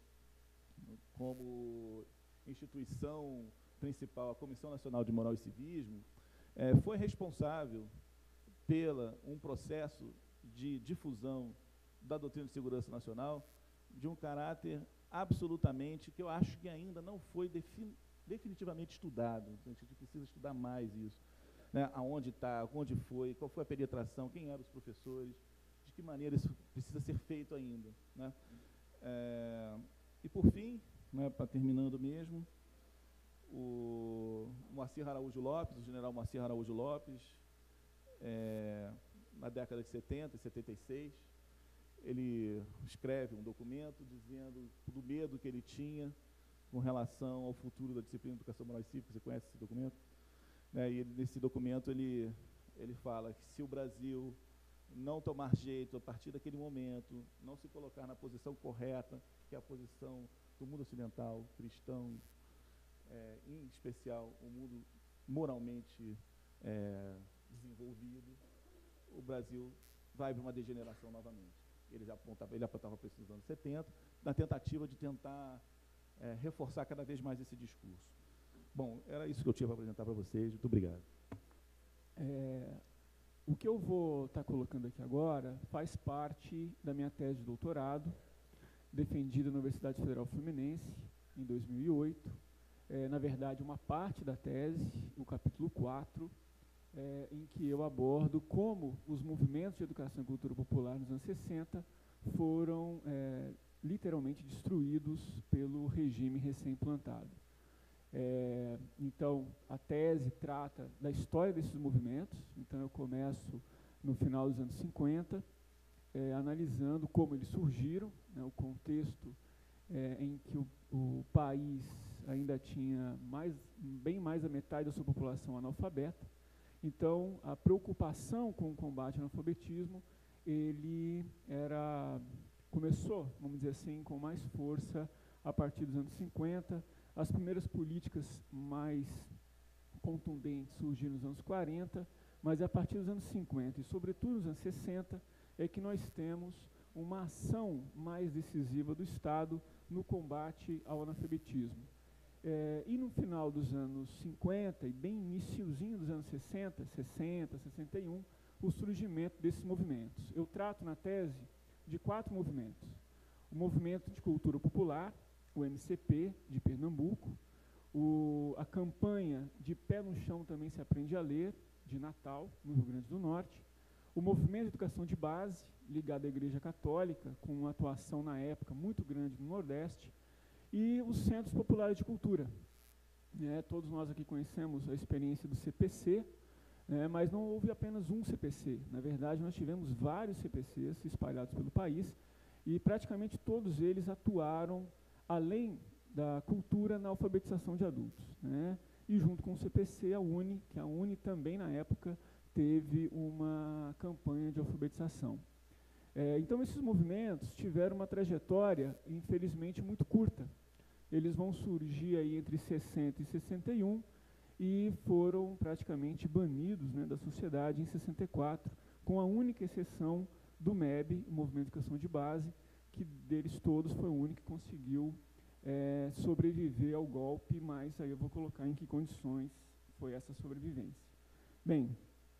instituição principal a Comissão Nacional de Moral e Civismo, foi responsável pela um processo de difusão da doutrina de segurança nacional de um caráter absolutamente, que eu acho que ainda não foi definitivamente estudado. A gente precisa estudar mais isso, né? Aonde está, onde foi, qual foi a penetração, quem eram os professores, de que maneira isso precisa ser feito ainda, né? E por fim, né, para terminando mesmo, o Moacir Araújo Lopes, o general Moacir Araújo Lopes, na década de 70 e 76, ele escreve um documento dizendo do medo que ele tinha com relação ao futuro da disciplina de educação moral e cívica. Você conhece esse documento? E nesse documento ele fala que se o Brasil não tomar jeito a partir daquele momento, não se colocar na posição correta, que é a posição do mundo ocidental, cristão, em especial o mundo moralmente desenvolvido, o Brasil vai para uma degeneração novamente. Ele apontava para isso nos anos 70, na tentativa de tentar reforçar cada vez mais esse discurso. Bom, era isso que eu tinha para apresentar para vocês. Muito obrigado. O que eu vou estar colocando aqui agora faz parte da minha tese de doutorado, defendida na Universidade Federal Fluminense, em 2008. Na verdade, uma parte da tese, o capítulo 4, em que eu abordo como os movimentos de educação e cultura popular nos anos 60 foram literalmente destruídos pelo regime recém-implantado. Então, a tese trata da história desses movimentos. Então, eu começo no final dos anos 50, analisando como eles surgiram, né, o contexto em que o país ainda tinha bem mais da metade da sua população analfabeta. Então, a preocupação com o combate ao analfabetismo, começou, vamos dizer assim, com mais força a partir dos anos 50. As primeiras políticas mais contundentes surgiram nos anos 40, mas a partir dos anos 50 e, sobretudo, nos anos 60, é que nós temos uma ação mais decisiva do Estado no combate ao analfabetismo. E no final dos anos 50 e bem iniciozinho dos anos 60, 61, o surgimento desses movimentos. Eu trato na tese de 4 movimentos. o Movimento de Cultura Popular, o MCP, de Pernambuco, a campanha de Pé no Chão Também Se Aprende a Ler, de Natal, no Rio Grande do Norte, o Movimento de Educação de Base, ligado à Igreja Católica, com uma atuação na época muito grande no Nordeste, e os Centros Populares de Cultura. Todos nós aqui conhecemos a experiência do CPC, mas não houve apenas um CPC. Na verdade, nós tivemos vários CPCs espalhados pelo país, e praticamente todos eles atuaram além da cultura na alfabetização de adultos. E junto com o CPC, a UNE, que a UNE também na época teve uma campanha de alfabetização. Então esses movimentos tiveram uma trajetória, infelizmente, muito curta. Eles vão surgir aí entre 60 e 61 e foram praticamente banidos, da sociedade em 64, com a única exceção do MEB, o Movimento de Educação de Base, que deles todos foi o único que conseguiu sobreviver ao golpe, mas aí eu vou colocar em que condições foi essa sobrevivência. Bem,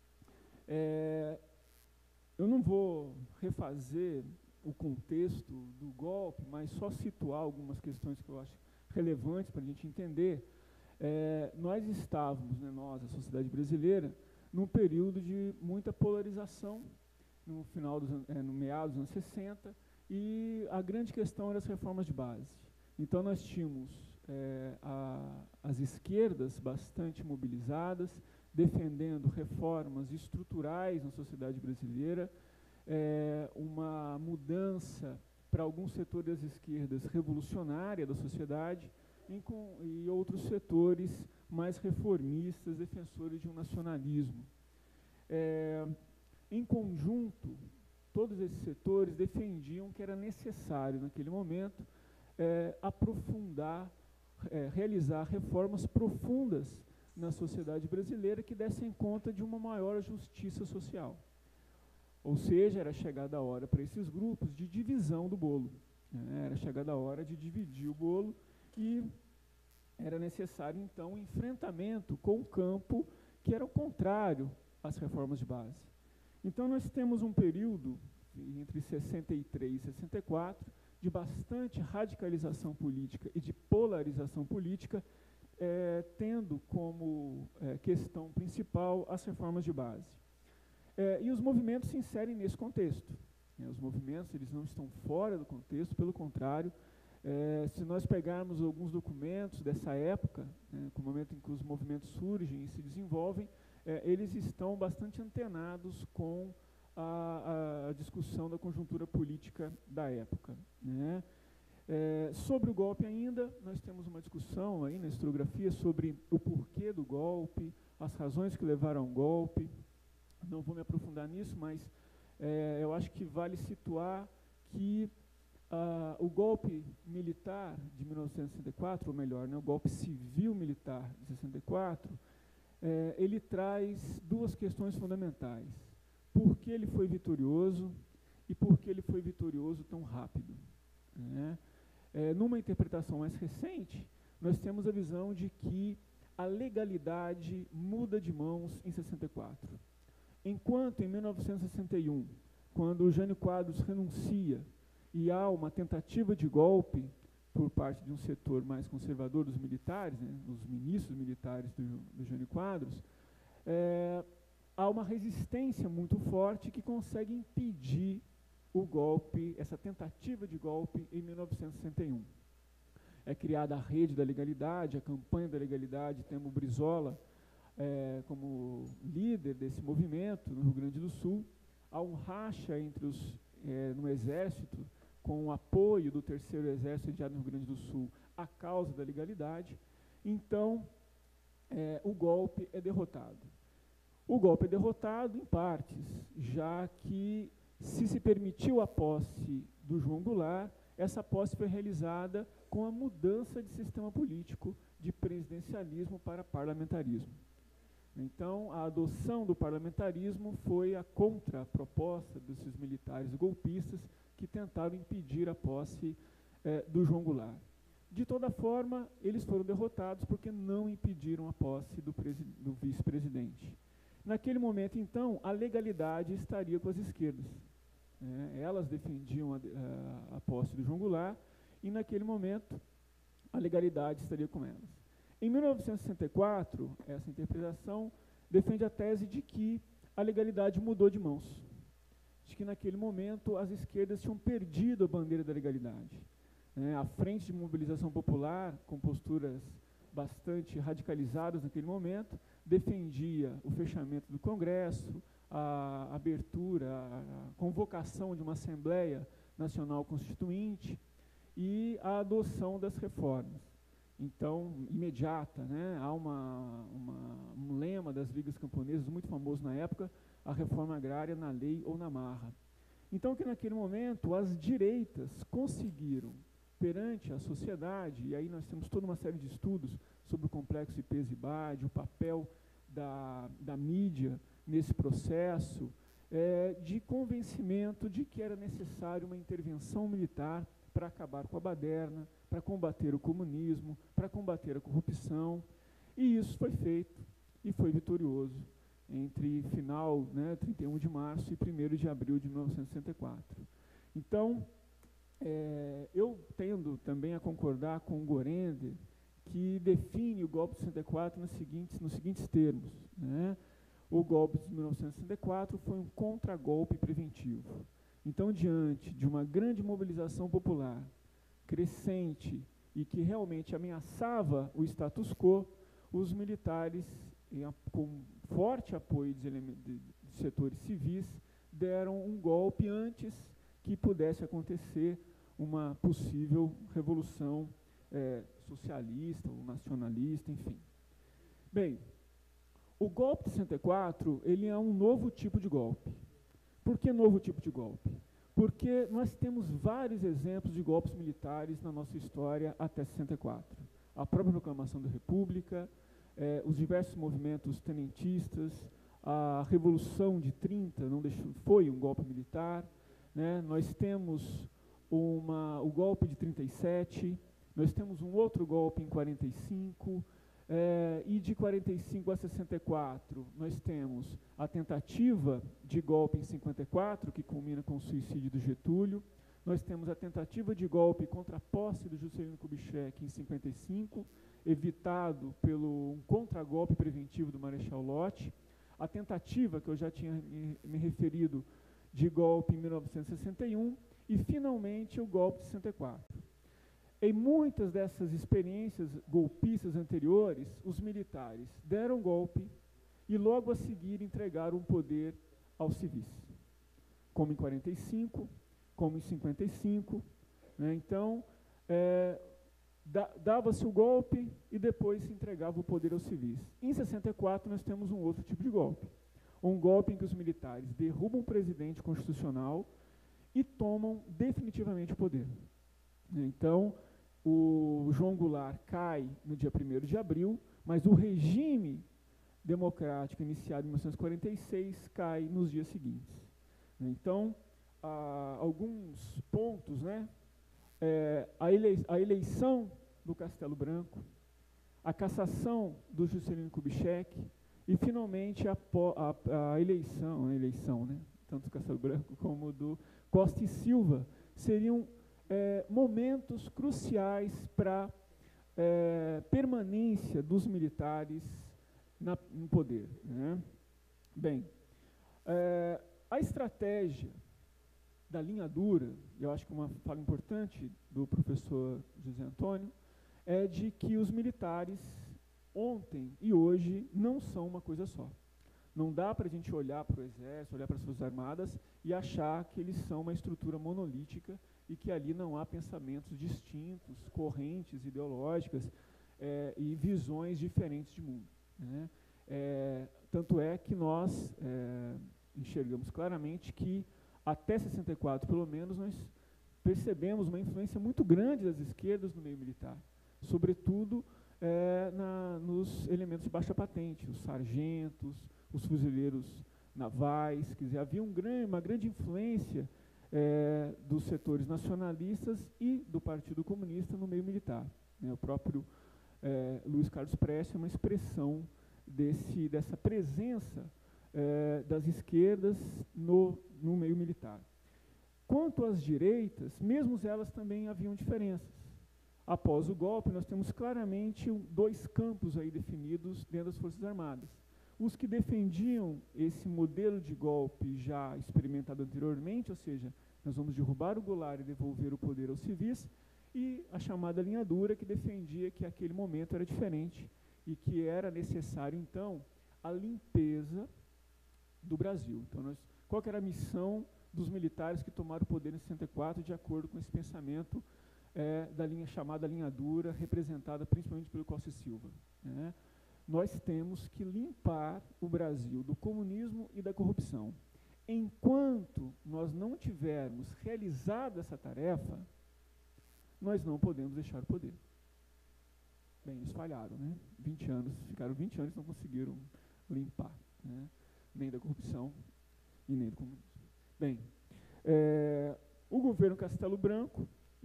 eu não vou refazer o contexto do golpe, mas só situar algumas questões que eu acho relevantes para a gente entender. Nós estávamos, nós, a sociedade brasileira, num período de muita polarização, no meados dos anos 60, e a grande questão era as reformas de base. Então nós tínhamos as esquerdas bastante mobilizadas, defendendo reformas estruturais na sociedade brasileira, uma mudança para alguns setores das esquerdas revolucionária da sociedade, e outros setores mais reformistas, defensores de um nacionalismo. Em conjunto, todos esses setores defendiam que era necessário, naquele momento, aprofundar, realizar reformas profundas na sociedade brasileira que dessem conta de uma maior justiça social. Ou seja, era chegada a hora para esses grupos de divisão do bolo. Era chegada a hora de dividir o bolo e era necessário, então, um enfrentamento com o campo que era o contrário às reformas de base. Então, nós temos um período, entre 63 e 64, de bastante radicalização política e de polarização política, tendo como questão principal as reformas de base. E os movimentos se inserem nesse contexto. Os movimentos eles não estão fora do contexto, pelo contrário, se nós pegarmos alguns documentos dessa época, com o momento em que os movimentos surgem e se desenvolvem, eles estão bastante antenados com a discussão da conjuntura política da época. Sobre o golpe ainda, nós temos uma discussão aí na historiografia sobre o porquê do golpe, as razões que levaram ao golpe. Não vou me aprofundar nisso, mas eu acho que vale situar que o golpe militar de 1964, ou melhor, o golpe civil-militar de 64, ele traz duas questões fundamentais. Por que ele foi vitorioso e por que ele foi vitorioso tão rápido? Numa interpretação mais recente, nós temos a visão de que a legalidade muda de mãos em 64. Enquanto em 1961, quando o Jânio Quadros renuncia e há uma tentativa de golpe por parte de um setor mais conservador dos militares, os ministros militares do Jânio Quadros, há uma resistência muito forte que consegue impedir o golpe, essa tentativa de golpe em 1961. É criada a Rede da Legalidade, a Campanha da Legalidade, temos o Brizola como líder desse movimento no Rio Grande do Sul. Há um racha no Exército, com o apoio do 3º Exército sediado no Rio Grande do Sul, à causa da legalidade. Então, o golpe é derrotado. O golpe é derrotado em partes, já que se permitiu a posse do João Goulart, essa posse foi realizada com a mudança de sistema político de presidencialismo para parlamentarismo. Então, a adoção do parlamentarismo foi a contraproposta desses militares golpistas que tentaram impedir a posse do João Goulart. De toda forma, eles foram derrotados porque não impediram a posse do vice-presidente. Naquele momento, então, a legalidade estaria com as esquerdas. Elas defendiam a posse do João Goulart, e naquele momento a legalidade estaria com elas. Em 1964, essa interpretação defende a tese de que a legalidade mudou de mãos, de que naquele momento as esquerdas tinham perdido a bandeira da legalidade. A Frente de Mobilização Popular, com posturas bastante radicalizadas naquele momento, defendia o fechamento do Congresso, a abertura, a convocação de uma Assembleia Nacional Constituinte e a adoção das reformas. Então, imediata, há um lema das ligas camponesas muito famoso na época, a reforma agrária na lei ou na marra. Então, que naquele momento as direitas conseguiram, perante a sociedade, e aí nós temos toda uma série de estudos sobre o complexo Ipês-Ibade, o papel da mídia nesse processo, de convencimento de que era necessário uma intervenção militar para acabar com a baderna, para combater o comunismo, para combater a corrupção, e isso foi feito e foi vitorioso entre final, 31 de março e 1º de abril de 1964. Então, eu tendo também a concordar com o Gorender, que define o golpe de 64 nos seguintes termos. O golpe de 1964 foi um contragolpe preventivo. Então, diante de uma grande mobilização popular, crescente, e que realmente ameaçava o status quo, os militares, com forte apoio de setores civis, deram um golpe antes que pudesse acontecer uma possível revolução socialista ou nacionalista, enfim. Bem, o golpe de 64, ele é um novo tipo de golpe. Por que novo tipo de golpe? Porque nós temos vários exemplos de golpes militares na nossa história até 64. A própria proclamação da República, os diversos movimentos tenentistas, a Revolução de 30 foi um golpe militar, nós temos o golpe de 37, nós temos um outro golpe em 45, e de 45 a 64, nós temos a tentativa de golpe em 54, que culmina com o suicídio do Getúlio. Nós temos a tentativa de golpe contra a posse do Juscelino Kubitschek em 55, evitado pelo um contragolpe preventivo do Marechal Lott. A tentativa, que eu já tinha me referido, de golpe em 1961, e, finalmente, o golpe de 64. Em muitas dessas experiências golpistas anteriores, os militares deram golpe e logo a seguir entregaram o poder aos civis, como em 45, como em 55. Então, dava-se o golpe e depois se entregava o poder aos civis. Em 64, nós temos um outro tipo de golpe. Um golpe em que os militares derrubam o presidente constitucional e tomam definitivamente o poder. Então, o João Goulart cai no dia 1º de abril, mas o regime democrático iniciado em 1946 cai nos dias seguintes. Então, alguns pontos, a eleição do Castelo Branco, a cassação do Juscelino Kubitschek e, finalmente, a eleição, tanto do Castelo Branco como do Costa e Silva, seriam momentos cruciais para permanência dos militares no poder. Bem, a estratégia da linha dura, eu acho que uma fala importante do professor José Antônio, é de que os militares, ontem e hoje, não são uma coisa só. Não dá para a gente olhar para o Exército, olhar para as Forças Armadas e achar que eles são uma estrutura monolítica e que ali não há pensamentos distintos, correntes ideológicas e visões diferentes de mundo. Tanto é que nós enxergamos claramente que, até 64, pelo menos, nós percebemos uma influência muito grande das esquerdas no meio militar, sobretudo nos elementos de baixa patente, os sargentos, os fuzileiros navais. Quer dizer, havia uma grande influência dos setores nacionalistas e do Partido Comunista no meio militar. O próprio Luiz Carlos Prestes é uma expressão dessa presença das esquerdas no meio militar. Quanto às direitas, mesmo elas também haviam diferenças. Após o golpe, nós temos claramente dois campos aí definidos dentro das Forças Armadas. Os que defendiam esse modelo de golpe já experimentado anteriormente, ou seja, nós vamos derrubar o Goulart e devolver o poder aos civis, e a chamada linha dura, que defendia que aquele momento era diferente e que era necessário, então, a limpeza do Brasil. Então, qual que era a missão dos militares que tomaram o poder em 64, de acordo com esse pensamento da linha chamada linha dura, representada principalmente pelo Costa e Silva, né? Nós temos que limpar o Brasil do comunismo e da corrupção. Enquanto nós não tivermos realizado essa tarefa, nós não podemos deixar o poder. Bem, eles falharam, né? 20 anos, ficaram 20 anos e não conseguiram limpar, né? Nem da corrupção e nem do comunismo. Bem, o governo Castelo Branco,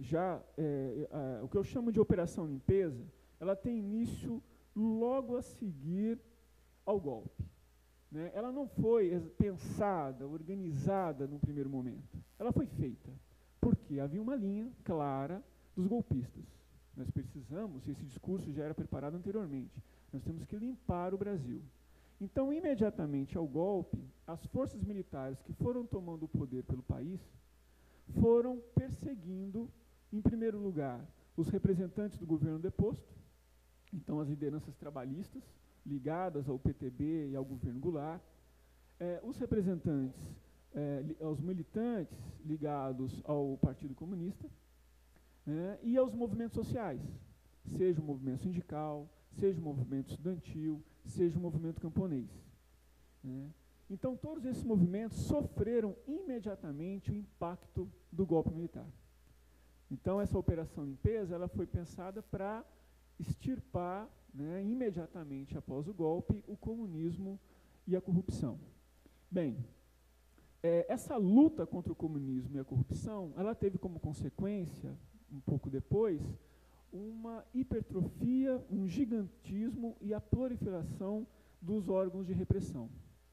o que eu chamo de Operação Limpeza, ela tem início logo a seguir ao golpe, né? Ela não foi pensada, organizada no primeiro momento. Ela foi feita porque havia uma linha clara dos golpistas. Nós precisamos, e esse discurso já era preparado anteriormente, nós temos que limpar o Brasil. Então, imediatamente ao golpe, as forças militares que foram tomando o poder pelo país foram perseguindo, em primeiro lugar, os representantes do governo deposto, então as lideranças trabalhistas ligadas ao PTB e ao governo Goulart, os representantes, aos militantes ligados ao Partido Comunista, e aos movimentos sociais, seja o movimento sindical, seja o movimento estudantil, seja o movimento camponês, né? Então, todos esses movimentos sofreram imediatamente o impacto do golpe militar. Então, essa operação limpeza, ela foi pensada para extirpar, né, imediatamente após o golpe, o comunismo e a corrupção. Bem, essa luta contra o comunismo e a corrupção, ela teve como consequência, um pouco depois, uma hipertrofia, um gigantismo e a proliferação dos órgãos de repressão.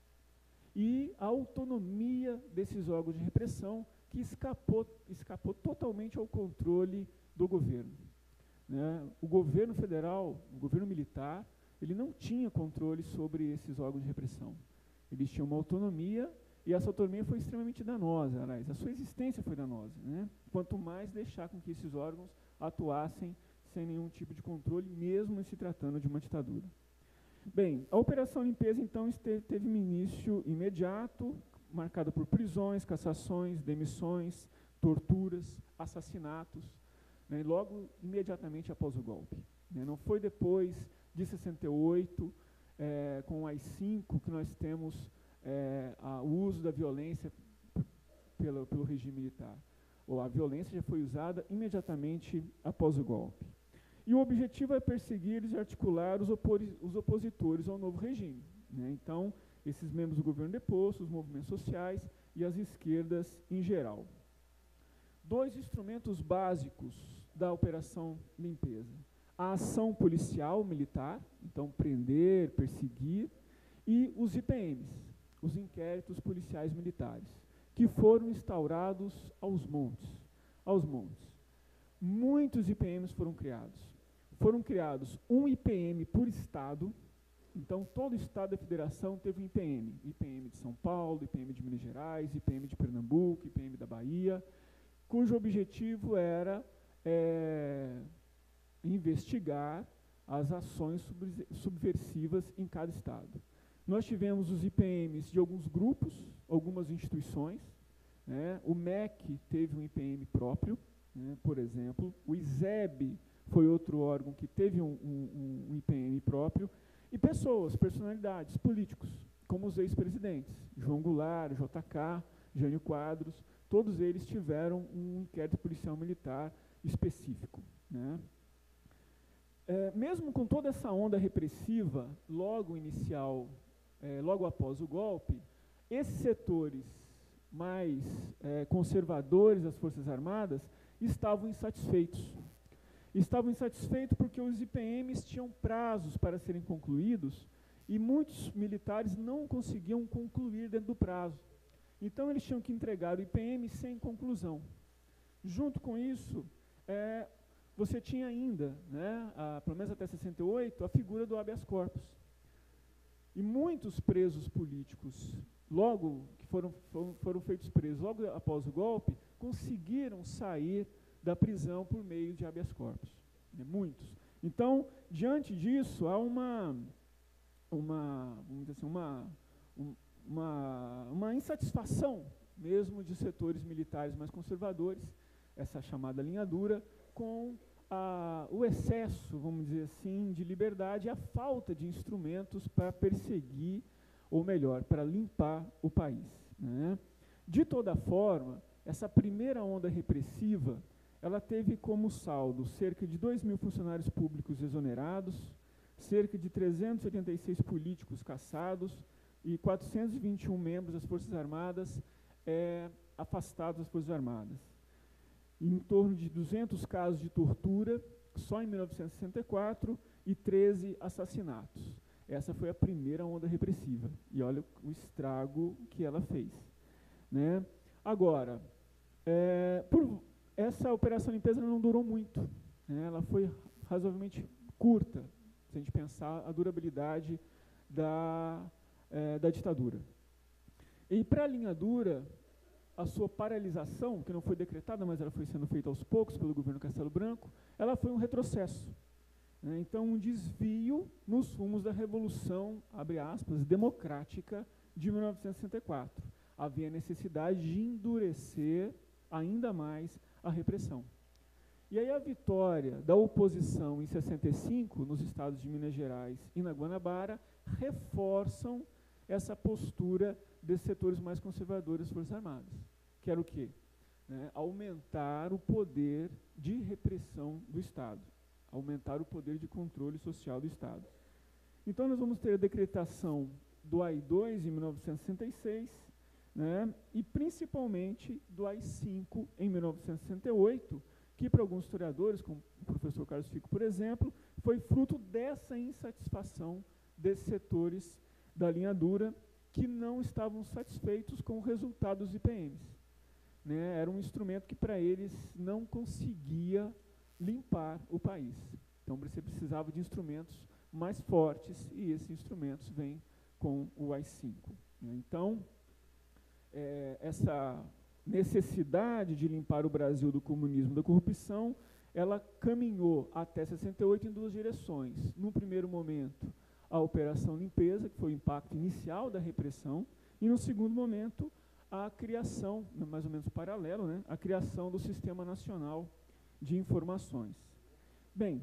E a autonomia desses órgãos de repressão que escapou totalmente ao controle do governo, né? O governo federal, o governo militar, ele não tinha controle sobre esses órgãos de repressão. Eles tinham uma autonomia, e essa autonomia foi extremamente danosa, aliás, a sua existência foi danosa, né? Quanto mais deixar com que esses órgãos atuassem sem nenhum tipo de controle, mesmo em se tratando de uma ditadura. Bem, a Operação Limpeza, então, teve um início imediato, marcado por prisões, cassações, demissões, torturas, assassinatos, né, logo, imediatamente após o golpe, né? Não foi depois de 68, com o AI-5, que nós temos o uso da violência pelo regime militar. A violência já foi usada imediatamente após o golpe. E o objetivo é perseguir e articular os opositores ao novo regime, né? Então, esses membros do governo deposto, os movimentos sociais e as esquerdas em geral. Dois instrumentos básicos da Operação Limpeza: a ação policial militar, então prender, perseguir, e os IPMs, os inquéritos policiais militares, que foram instaurados aos montes. Muitos IPMs foram criados. Foram criados um IPM por estado, então todo estado da federação teve um IPM. IPM de São Paulo, IPM de Minas Gerais, IPM de Pernambuco, IPM da Bahia, cujo objetivo era investigar as ações subversivas em cada estado. Nós tivemos os IPMs de alguns grupos, algumas instituições, né? O MEC teve um IPM próprio, né, por exemplo, o ISEB foi outro órgão que teve um IPM próprio, e personalidades, políticos, como os ex-presidentes, João Goulart, JK, Jânio Quadros, todos eles tiveram um inquérito policial militar específico, né? Mesmo com toda essa onda repressiva, logo após o golpe, esses setores mais conservadores das Forças Armadas estavam insatisfeitos. Estavam insatisfeitos porque os IPMs tinham prazos para serem concluídos e muitos militares não conseguiam concluir dentro do prazo. Então, eles tinham que entregar o IPM sem conclusão. Junto com isso, você tinha ainda, né, pelo menos até 68, a figura do habeas corpus. E muitos presos políticos, logo que foram feitos presos, logo após o golpe, conseguiram sair da prisão por meio de habeas corpus. Né, muitos. Então, diante disso, há vamos dizer assim, uma insatisfação mesmo de setores militares mais conservadores, essa chamada linha dura, com o excesso, vamos dizer assim, de liberdade e a falta de instrumentos para perseguir, ou melhor, para limpar o país. Né? De toda forma, essa primeira onda repressiva, ela teve como saldo cerca de 2.000 funcionários públicos exonerados, cerca de 386 políticos cassados e 421 membros das Forças Armadas afastados das Forças Armadas. Em torno de 200 casos de tortura, só em 1964, e 13 assassinatos. Essa foi a primeira onda repressiva. E olha o estrago que ela fez. Né? Agora, essa operação limpeza não durou muito. Né? Ela foi razoavelmente curta, se a gente pensar a durabilidade da ditadura. E para a linha dura, a sua paralisação, que não foi decretada, mas ela foi sendo feita aos poucos pelo governo Castelo Branco, ela foi um retrocesso. Né? Então, um desvio nos rumos da Revolução, abre aspas, democrática de 1964. Havia necessidade de endurecer ainda mais a repressão. E aí a vitória da oposição em 65, nos estados de Minas Gerais e na Guanabara, reforçam essa postura desses setores mais conservadores das Forças Armadas, que era o quê? Né? Aumentar o poder de repressão do Estado, aumentar o poder de controle social do Estado. Então nós vamos ter a decretação do AI-2 em 1966, né? E principalmente do AI-5 em 1968, que para alguns historiadores, como o professor Carlos Fico, por exemplo, foi fruto dessa insatisfação desses setores da linha dura que não estavam satisfeitos com o resultado dos IPMs. Né? Era um instrumento que para eles não conseguia limpar o país. Então você precisava de instrumentos mais fortes e esses instrumentos vêm com o AI-5. Né? Então, essa necessidade de limpar o Brasil do comunismo e da corrupção, ela caminhou até 68 em duas direções. No primeiro momento, a Operação Limpeza, que foi o impacto inicial da repressão, e no segundo momento, a criação, mais ou menos paralelo, né, a criação do Sistema Nacional de Informações. Bem,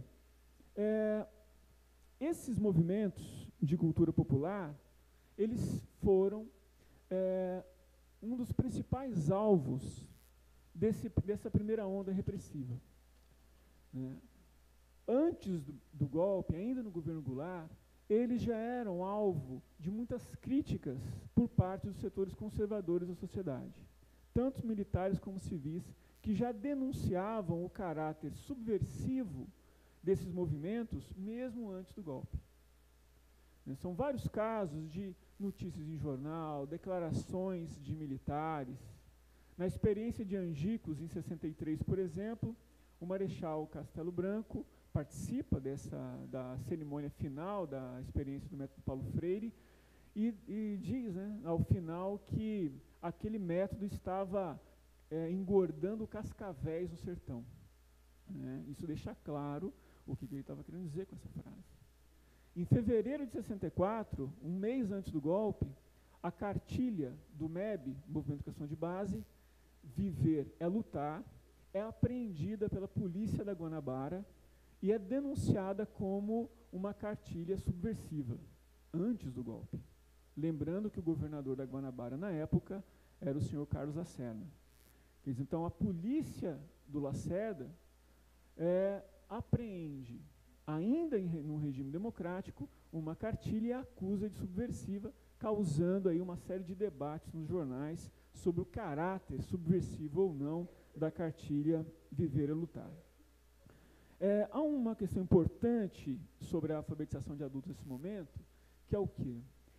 esses movimentos de cultura popular, eles foram um dos principais alvos dessa primeira onda repressiva. Né? Antes do golpe, ainda no governo Goulart, eles já eram alvo de muitas críticas por parte dos setores conservadores da sociedade, tanto militares como civis, que já denunciavam o caráter subversivo desses movimentos, mesmo antes do golpe. São vários casos de notícias em jornal, declarações de militares. Na experiência de Angicos, em 63, por exemplo, o Marechal Castelo Branco participa da cerimônia final da experiência do método Paulo Freire e diz, né, ao final, que aquele método estava engordando cascavéis no sertão. Né? Isso deixa claro o que ele estava querendo dizer com essa frase. Em fevereiro de 64, um mês antes do golpe, a cartilha do MEB, Movimento de Educação de Base, Viver é Lutar, é apreendida pela polícia da Guanabara e é denunciada como uma cartilha subversiva, antes do golpe. Lembrando que o governador da Guanabara, na época, era o senhor Carlos Lacerda. Então, a polícia do Lacerda apreende, ainda num regime democrático, uma cartilha e a acusa de subversiva, causando aí uma série de debates nos jornais sobre o caráter subversivo ou não da cartilha Viver é Lutar. Há uma questão importante sobre a alfabetização de adultos nesse momento, que é o quê?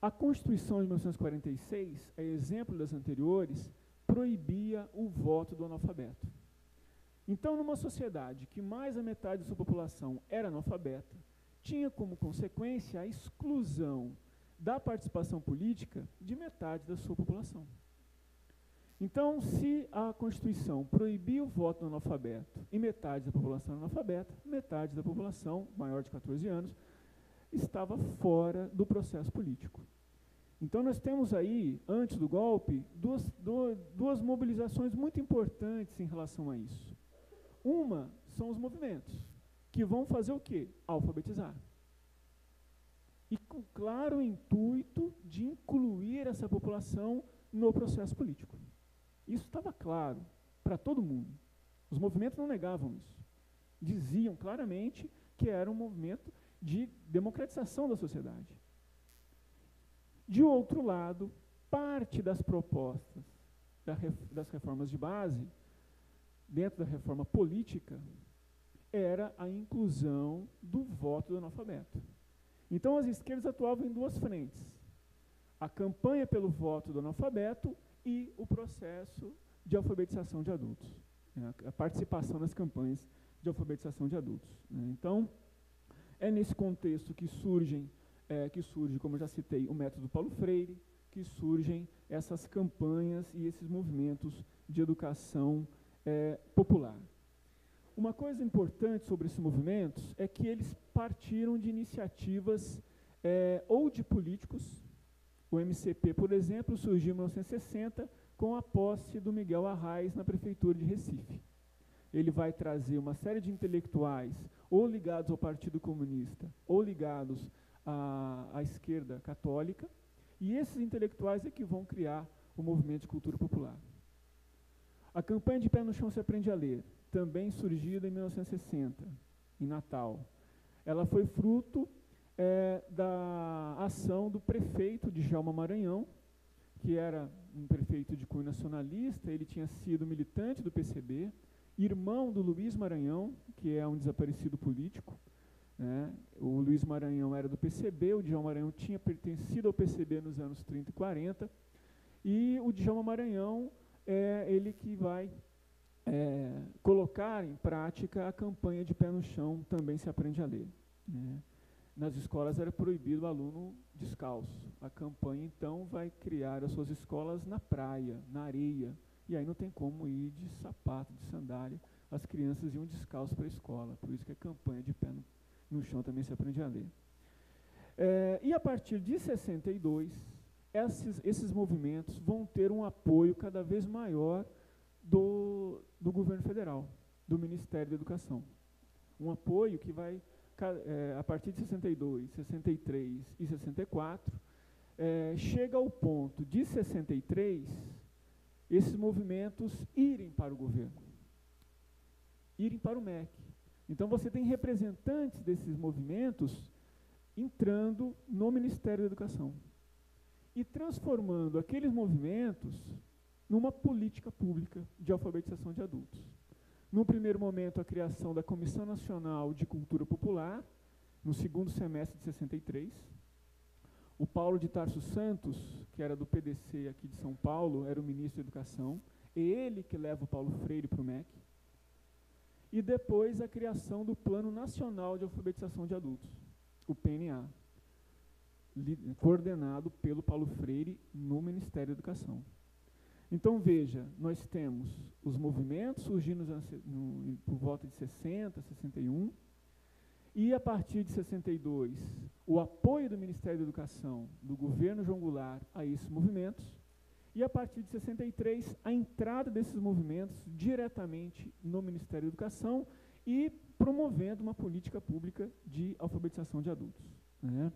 A Constituição de 1946, a exemplo das anteriores, proibia o voto do analfabeto. Então, numa sociedade que mais da metade da sua população era analfabeta, tinha como consequência a exclusão da participação política de metade da sua população. Então, se a Constituição proibia o voto do analfabeto e metade da população era analfabeta, metade da população, maior de 14 anos, estava fora do processo político. Então, nós temos aí, antes do golpe, duas mobilizações muito importantes em relação a isso. Uma são os movimentos, que vão fazer o quê? Alfabetizar. E com claro intuito de incluir essa população no processo político. Isso estava claro para todo mundo. Os movimentos não negavam isso. Diziam claramente que era um movimento de democratização da sociedade. De outro lado, parte das propostas das reformas de base, dentro da reforma política, era a inclusão do voto do analfabeto. Então, as esquerdas atuavam em duas frentes. A campanha pelo voto do analfabeto e o processo de alfabetização de adultos, né, a participação nas campanhas de alfabetização de adultos. Né. Então, é nesse contexto que surge, como eu já citei, o método Paulo Freire, que surgem essas campanhas e esses movimentos de educação popular. Uma coisa importante sobre esses movimentos é que eles partiram de iniciativas ou de políticos. O MCP, por exemplo, surgiu em 1960 com a posse do Miguel Arraes na prefeitura de Recife. Ele vai trazer uma série de intelectuais, ou ligados ao Partido Comunista, ou ligados à esquerda católica, e esses intelectuais é que vão criar o movimento de cultura popular. A campanha de Pé no Chão se aprende a ler, também surgida em 1960, em Natal. Ela foi fruto da ação do prefeito de Djalma Maranhão, que era um prefeito de cunho nacionalista. Ele tinha sido militante do PCB, irmão do Luiz Maranhão, que é um desaparecido político. Né? O Luiz Maranhão era do PCB, o Djalma Maranhão tinha pertencido ao PCB nos anos 30 e 40, e o Djalma Maranhão é ele que vai colocar em prática a campanha de Pé no Chão, também se aprende a ler. Né? Nas escolas era proibido o aluno descalço. A campanha, então, vai criar as suas escolas na praia, na areia, e aí não tem como ir de sapato, de sandália. As crianças iam descalço para a escola, por isso que a campanha de Pé no Chão também se aprende a ler. E a partir de 62, esses movimentos vão ter um apoio cada vez maior do governo federal, do Ministério da Educação. Um apoio que vai, a partir de 62, 63 e 64, chega ao ponto de 63, esses movimentos irem para o governo, irem para o MEC. Então, você tem representantes desses movimentos entrando no Ministério da Educação e transformando aqueles movimentos numa política pública de alfabetização de adultos. No primeiro momento, a criação da Comissão Nacional de Cultura Popular, no segundo semestre de 63. O Paulo de Tarso Santos, que era do PDC aqui de São Paulo, era o ministro da Educação, é ele que leva o Paulo Freire para o MEC. E depois a criação do Plano Nacional de Alfabetização de Adultos, o PNA, coordenado pelo Paulo Freire no Ministério da Educação. Então, veja, nós temos os movimentos surgindo por volta de 60, 61, e a partir de 62, o apoio do Ministério da Educação, do governo João Goulart, a esses movimentos, e a partir de 63, a entrada desses movimentos diretamente no Ministério da Educação e promovendo uma política pública de alfabetização de adultos. Né?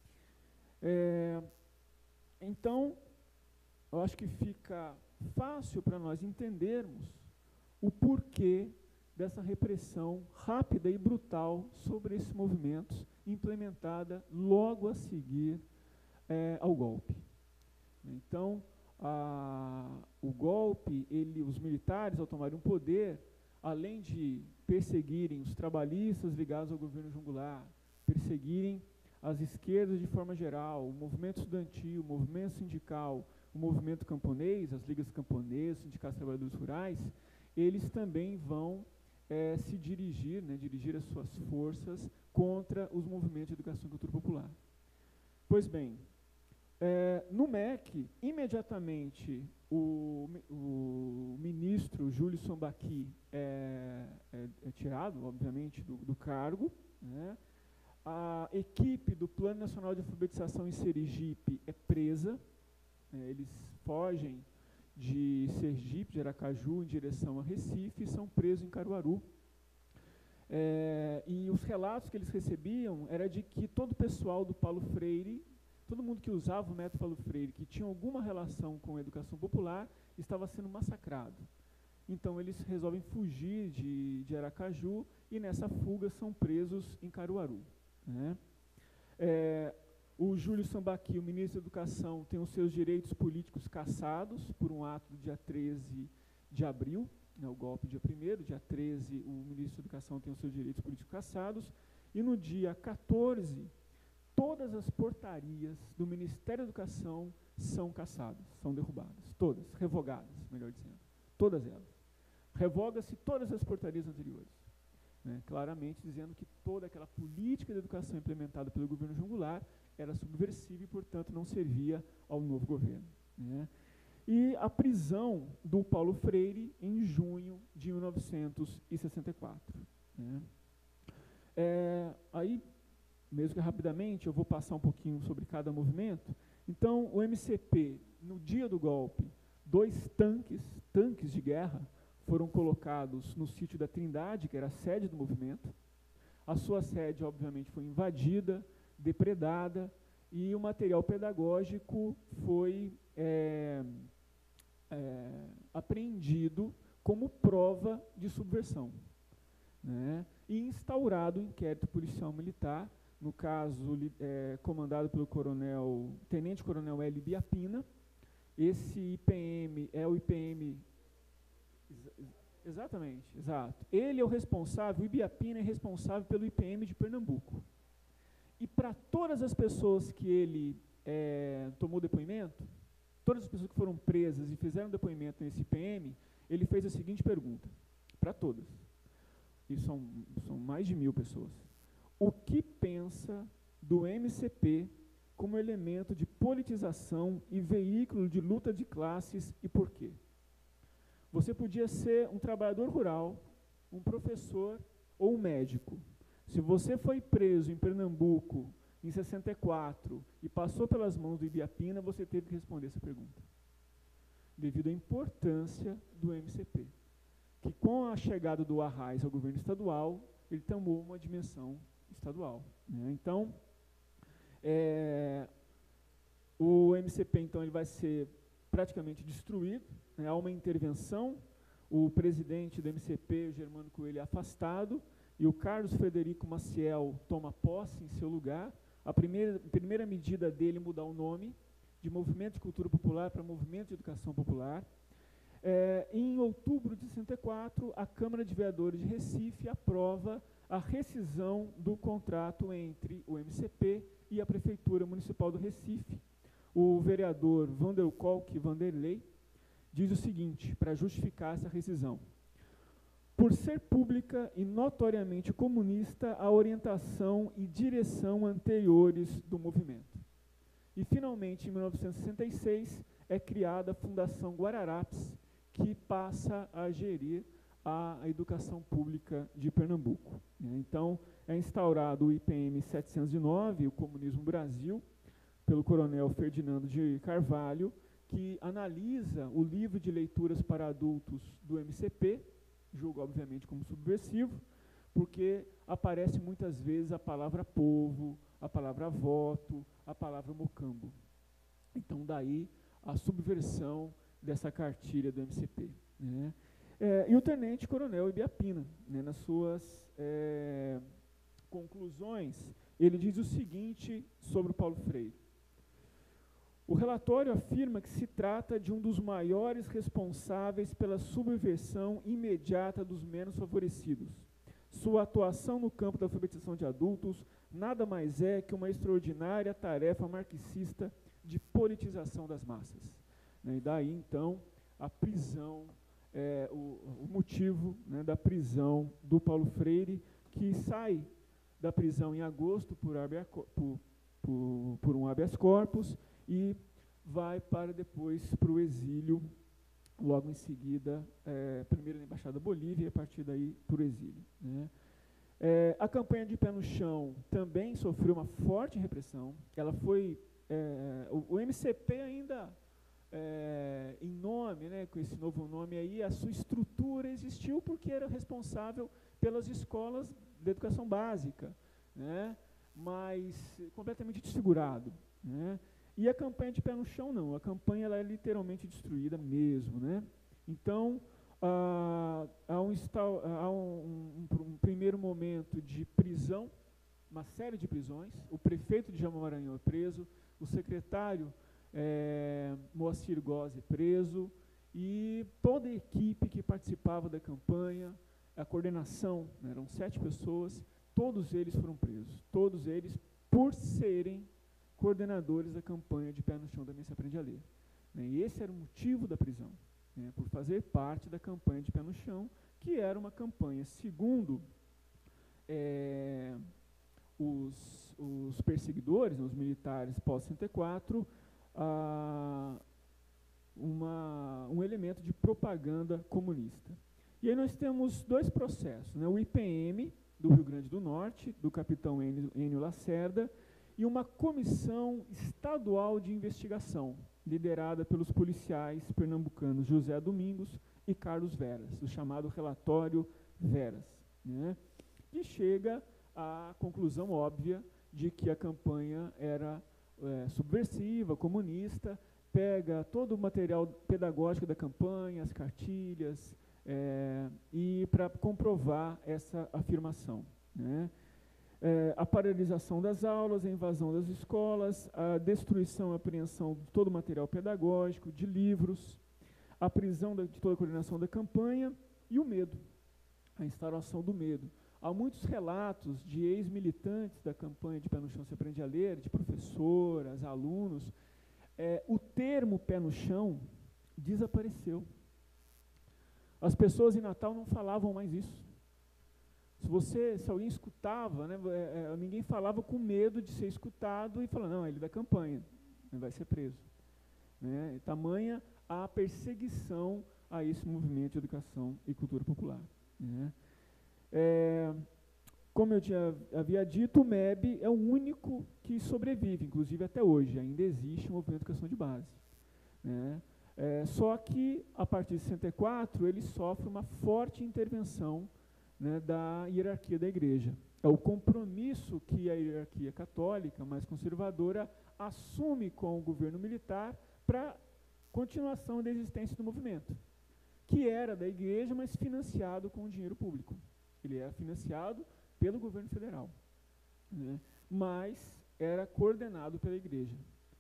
Então, eu acho que fica fácil para nós entendermos o porquê dessa repressão rápida e brutal sobre esses movimentos, implementada logo a seguir ao golpe. Então, o golpe, os militares, ao tomarem o poder, além de perseguirem os trabalhistas ligados ao governo João Goulart, perseguirem as esquerdas de forma geral, o movimento estudantil, o movimento sindical, o movimento camponês, as ligas camponesas, os sindicatos de trabalhadores rurais, eles também vão se dirigir, dirigir as suas forças contra os movimentos de educação e cultura popular. Pois bem, no MEC, imediatamente, o ministro Júlio Sambaqui é tirado, obviamente, do cargo, né? A equipe do Plano Nacional de Alfabetização em Sergipe é presa, eles fogem de Sergipe, de Aracaju, em direção a Recife, e são presos em Caruaru. E os relatos que eles recebiam era de que todo o pessoal do Paulo Freire, todo mundo que usava o método Paulo Freire, que tinha alguma relação com a educação popular, estava sendo massacrado. Então, eles resolvem fugir de Aracaju e, nessa fuga, são presos em Caruaru, né? O Júlio Sambaqui, o ministro da Educação, tem os seus direitos políticos cassados por um ato do dia 13 de abril, o golpe dia 1º, dia 13, o ministro da Educação tem os seus direitos políticos cassados, e no dia 14, todas as portarias do Ministério da Educação são cassadas, são derrubadas, todas, revogadas, melhor dizendo, todas elas. Revoga-se todas as portarias anteriores, né, claramente dizendo que toda aquela política de educação implementada pelo governo João Goulart era subversiva e, portanto, não servia ao novo governo, né. E a prisão do Paulo Freire em junho de 1964. Né. Aí, mesmo que rapidamente, eu vou passar um pouquinho sobre cada movimento. Então, o MCP, no dia do golpe, 2 tanques de guerra, foram colocados no sítio da Trindade, que era a sede do movimento. A sua sede, obviamente, foi invadida, depredada, e o material pedagógico foi apreendido como prova de subversão, né? E instaurado o inquérito policial militar, no caso comandado pelo tenente-coronel Hélio Biapina. Esse IPM é o IPM... Exatamente, exato. Ele é o responsável, o Ibiapina é responsável pelo IPM de Pernambuco. E para todas as pessoas que ele tomou depoimento, todas as pessoas que foram presas e fizeram depoimento nesse IPM, ele fez a seguinte pergunta, para todas, e são mais de 1000 pessoas. O que pensa do MCP como elemento de politização e veículo de luta de classes e por quê? Você podia ser um trabalhador rural, um professor ou um médico. Se você foi preso em Pernambuco em 64 e passou pelas mãos do Ibiapina, você teve que responder essa pergunta, devido à importância do MCP, que com a chegada do Arraes ao governo estadual, ele tomou uma dimensão estadual, né? Então, o MCP então, ele vai ser praticamente destruído, né? Há uma intervenção, o presidente do MCP, o Germano Coelho, é afastado, e o Carlos Frederico Maciel toma posse em seu lugar. A primeira medida dele é mudar o nome de Movimento de Cultura Popular para Movimento de Educação Popular. Em outubro de 64, a Câmara de Vereadores de Recife aprova a rescisão do contrato entre o MCP e a Prefeitura Municipal do Recife. O vereador Vanderkolk Vanderlei diz o seguinte, para justificar essa rescisão: por ser pública e notoriamente comunista a orientação e direção anteriores do movimento. E, finalmente, em 1966, é criada a Fundação Guararapes, que passa a gerir a educação pública de Pernambuco. Então, é instaurado o IPM 709, o Comunismo Brasil, pelo coronel Ferdinando de Carvalho, que analisa o livro de leituras para adultos do MCP, julga, obviamente, como subversivo, porque aparece muitas vezes a palavra povo, a palavra voto, a palavra mocambo. Então, daí a subversão dessa cartilha do MCP, né? E o tenente-coronel Ibiapina, né, nas suas conclusões, ele diz o seguinte sobre o Paulo Freire: o relatório afirma que se trata de um dos maiores responsáveis pela subversão imediata dos menos favorecidos. Sua atuação no campo da alfabetização de adultos nada mais é que uma extraordinária tarefa marxista de politização das massas. Né? E daí, então, a prisão, o motivo, né, da prisão do Paulo Freire, que sai da prisão em agosto por um habeas corpus e vai depois para o exílio, logo em seguida, primeiro na Embaixada da Bolívia e a partir daí para o exílio. Né? A campanha de Pé no Chão também sofreu uma forte repressão. Ela foi, o MCP ainda, em nome, né, com esse novo nome aí, a sua estrutura existiu porque era responsável pelas escolas de educação básica, né, mas completamente desfigurado. Né. E a campanha de Pé no Chão não, a campanha ela é literalmente destruída mesmo. Né. Então, há um primeiro momento de prisão, uma série de prisões. O prefeito de Jaime Maranhão é preso, o secretário Moacir Góes é preso, e toda a equipe que participava da campanha, a coordenação, né, eram 7 pessoas, todos eles foram presos, todos eles por serem coordenadores da campanha de Pé no Chão Também Se Aprende a Ler. Né, e esse era o motivo da prisão. Né, por fazer parte da campanha de Pé no Chão, que era uma campanha, segundo os perseguidores, os militares pós-64, um elemento de propaganda comunista. E aí nós temos 2 processos, né, o IPM, do Rio Grande do Norte, do capitão Enio Lacerda, e uma comissão estadual de investigação, liderada pelos policiais pernambucanos José Domingos e Carlos Veras, o chamado relatório Veras, né, que chega à conclusão óbvia de que a campanha era subversiva, comunista, pega todo o material pedagógico da campanha, as cartilhas, e para comprovar essa afirmação. Né, a paralisação das aulas, a invasão das escolas, a destruição e apreensão de todo o material pedagógico, de livros, a prisão de toda a coordenação da campanha e o medo, a instauração do medo. Há muitos relatos de ex-militantes da campanha de Pé no Chão Se Aprende a Ler, de professoras, alunos. O termo Pé no Chão desapareceu. As pessoas em Natal não falavam mais isso. Se alguém escutava, né, ninguém falava com medo de ser escutado e falava, não, ele é da campanha, ele vai ser preso. Né? Tamanha a perseguição a esse movimento de educação e cultura popular. Né? Como eu havia dito, o MEB é o único que sobrevive, inclusive até hoje, ainda existe um movimento de educação de base. Né? Só que, a partir de 64, ele sofre uma forte intervenção, né, da hierarquia da igreja. É o compromisso que a hierarquia católica, mais conservadora, assume com o governo militar para continuação da existência do movimento, que era da igreja, mas financiado com dinheiro público. Ele era financiado pelo governo federal, né, mas era coordenado pela igreja.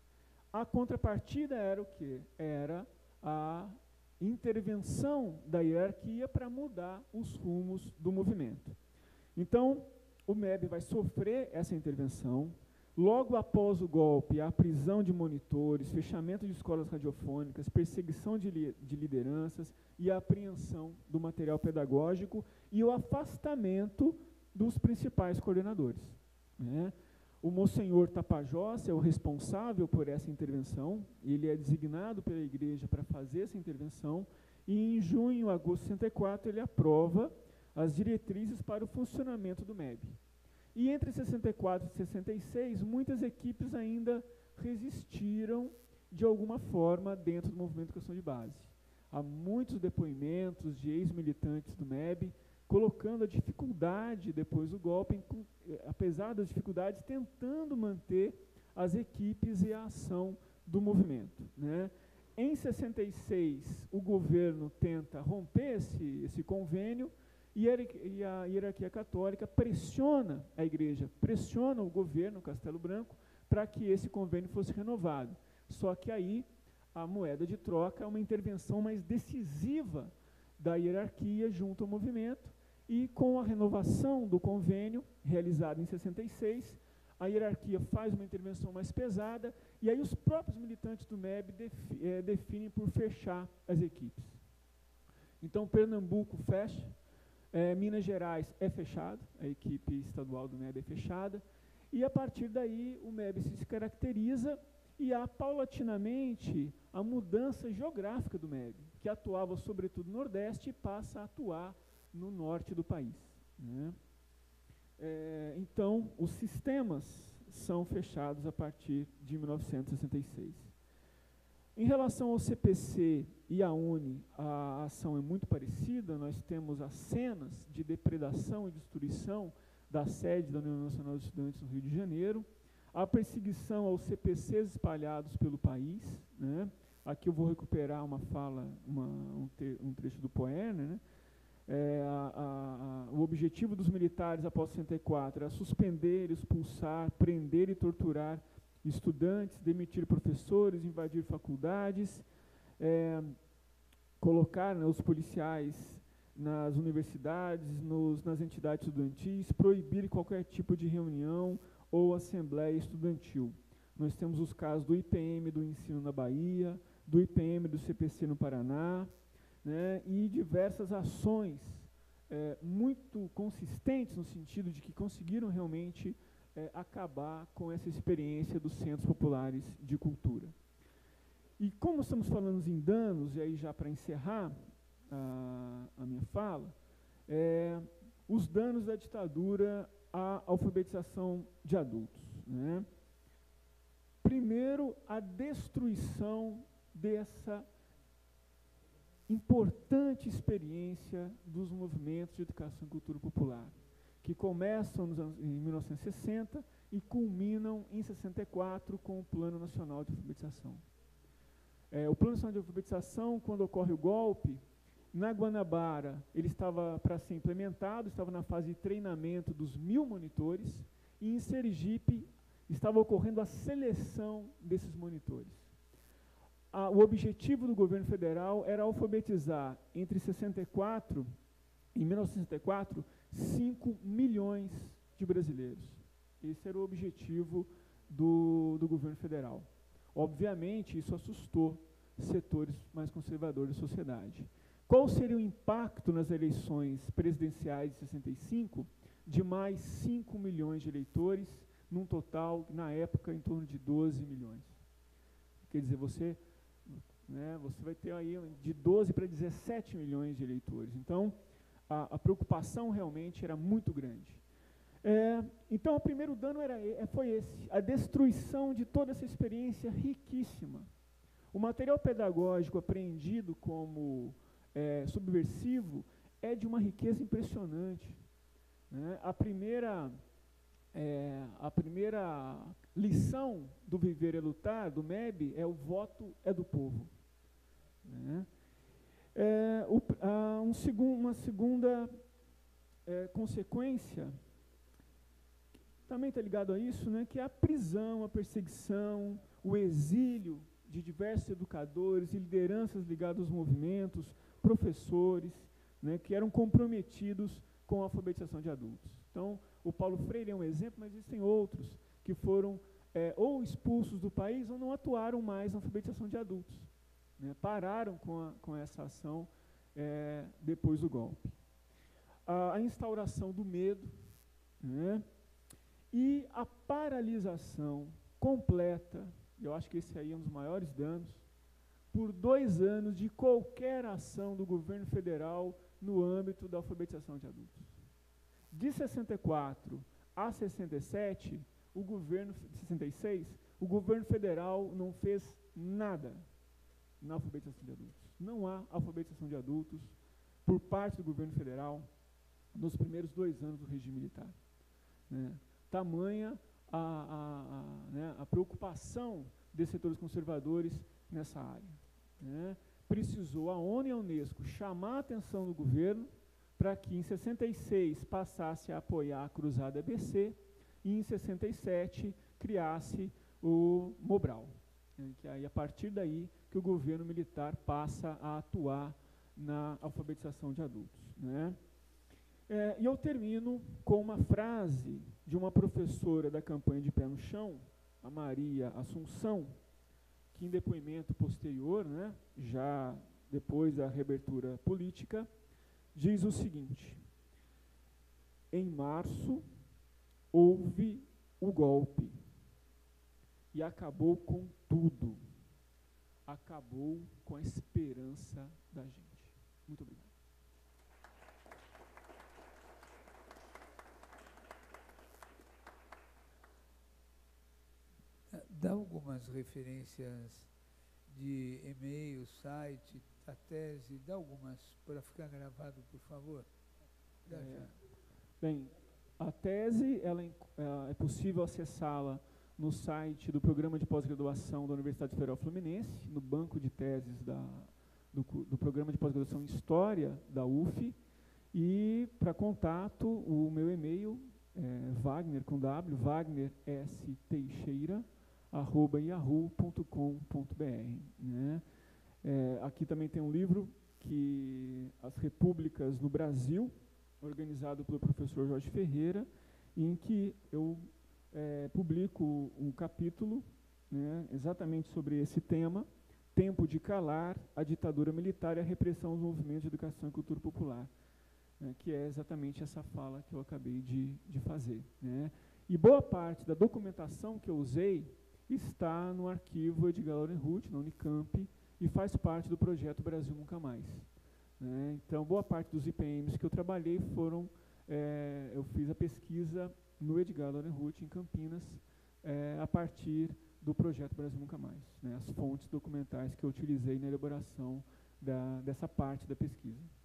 A contrapartida era o quê? Era a intervenção da hierarquia para mudar os rumos do movimento. Então, o MEB vai sofrer essa intervenção. Logo após o golpe, a prisão de monitores, fechamento de escolas radiofônicas, perseguição de lideranças e a apreensão do material pedagógico e o afastamento dos principais coordenadores. Né? O Monsenhor Tapajós é o responsável por essa intervenção, ele é designado pela igreja para fazer essa intervenção, e em junho, agosto de 64, ele aprova as diretrizes para o funcionamento do MEB. E entre 64 e 66, muitas equipes ainda resistiram de alguma forma dentro do movimento de educação de base. Há muitos depoimentos de ex-militantes do MEB, colocando a dificuldade depois do golpe, apesar das dificuldades, tentando manter as equipes e a ação do movimento. Né? Em 66, o governo tenta romper esse convênio e a hierarquia católica pressiona a igreja, pressiona o governo, Castelo Branco, para que esse convênio fosse renovado. Só que aí a moeda de troca é uma intervenção mais decisiva da hierarquia junto ao movimento, E com a renovação do convênio, realizada em 66, a hierarquia faz uma intervenção mais pesada, e aí os próprios militantes do MEB definem por fechar as equipes. Então, Pernambuco fecha, Minas Gerais é fechado, a equipe estadual do MEB é fechada, e a partir daí o MEB se caracteriza e há paulatinamente a mudança geográfica do MEB, que atuava sobretudo no Nordeste e passa a atuar no Norte do país, né? Então, os sistemas são fechados a partir de 1966. Em relação ao CPC e à UNE, a ação é muito parecida. Nós temos as cenas de depredação e destruição da sede da União Nacional dos Estudantes no Rio de Janeiro, a perseguição aos CPCs espalhados pelo país, né? Aqui eu vou recuperar uma fala, um trecho do Poerner, né? O objetivo dos militares após 64 era suspender, expulsar, prender e torturar estudantes, demitir professores, invadir faculdades, colocar, né, os policiais nas universidades, nas entidades estudantis, proibir qualquer tipo de reunião ou assembleia estudantil. Nós temos os casos do IPM do ensino na Bahia, do IPM do CPC no Paraná, né, e diversas ações muito consistentes no sentido de que conseguiram realmente acabar com essa experiência dos centros populares de cultura. E como estamos falando em danos, e aí já para encerrar a minha fala, os danos da ditadura à alfabetização de adultos, né? Primeiro, a destruição dessa importante experiência dos movimentos de educação e cultura popular, que começam em 1960 e culminam em 64 com o Plano Nacional de Alfabetização. O Plano Nacional de Alfabetização, quando ocorre o golpe, na Guanabara ele estava para ser implementado, estava na fase de treinamento dos 1000 monitores, e em Sergipe estava ocorrendo a seleção desses monitores. O objetivo do governo federal era alfabetizar entre 64 e 1964 5 milhões de brasileiros. Esse era o objetivo do governo federal. Obviamente, isso assustou setores mais conservadores da sociedade. Qual seria o impacto nas eleições presidenciais de 65? De mais 5 milhões de eleitores, num total, na época, em torno de 12 milhões. Quer dizer, você vai ter aí de 12 para 17 milhões de eleitores. Então, a preocupação realmente era muito grande. Então, o primeiro dano foi esse, a destruição de toda essa experiência riquíssima. O material pedagógico apreendido como subversivo é de uma riqueza impressionante, né? A primeira lição do Viver é Lutar, do MEB, o voto é do povo, né? Uma segunda consequência também está ligado a isso, né, que é a prisão, a perseguição, o exílio de diversos educadores e lideranças ligadas aos movimentos, professores, né, que eram comprometidos com a alfabetização de adultos. Então, o Paulo Freire é um exemplo, mas existem outros que foram ou expulsos do país ou não atuaram mais na alfabetização de adultos, né, pararam com essa ação depois do golpe. A instauração do medo, né, e a paralisação completa, eu acho que esse aí é um dos maiores danos, por 2 anos de qualquer ação do governo federal no âmbito da alfabetização de adultos. De 64 a 67, o governo, 66, o governo federal não fez nada na alfabetização de adultos. Não há alfabetização de adultos por parte do governo federal nos primeiros 2 anos do regime militar, né? Tamanha a preocupação desses setores conservadores nessa área, né? Precisou a ONU e a Unesco chamar a atenção do governo para que em 66 passasse a apoiar a Cruzada ABC e em 67 criasse o Mobral, né? Que aí, a partir daí que o governo militar passa a atuar na alfabetização de adultos, né? E eu termino com uma frase de uma professora da campanha de Pé no Chão, a Maria Assunção, que em depoimento posterior, né, já depois da reabertura política, diz o seguinte: em março houve o golpe e acabou com tudo, acabou com a esperança da gente. Muito obrigado. Dá algumas referências de e-mail, site, da tese, dá algumas para ficar gravado, por favor. Bem, a tese é possível acessá-la no site do Programa de Pós-Graduação da Universidade Federal Fluminense, no banco de teses do Programa de Pós-Graduação em História da UF, e para contato, o meu e-mail é Wagner, com W, wagner.steixeira@yahoo.com.br, né? Aqui também tem um livro, que As Repúblicas no Brasil, organizado pelo professor Jorge Ferreira, em que eu publico um capítulo, né, exatamente sobre esse tema, Tempo de Calar, a Ditadura Militar e a Repressão aos Movimentos de Educação e Cultura Popular, né, que é exatamente essa fala que eu acabei de fazer, né. E boa parte da documentação que eu usei está no arquivo Edgar Lorenruth, na Unicamp, e faz parte do projeto Brasil Nunca Mais, né. Então, boa parte dos IPMs que eu trabalhei foram, eu fiz a pesquisa no Edgar Lorenruth, em Campinas, a partir do projeto Brasil Nunca Mais, né, as fontes documentais que eu utilizei na elaboração dessa parte da pesquisa.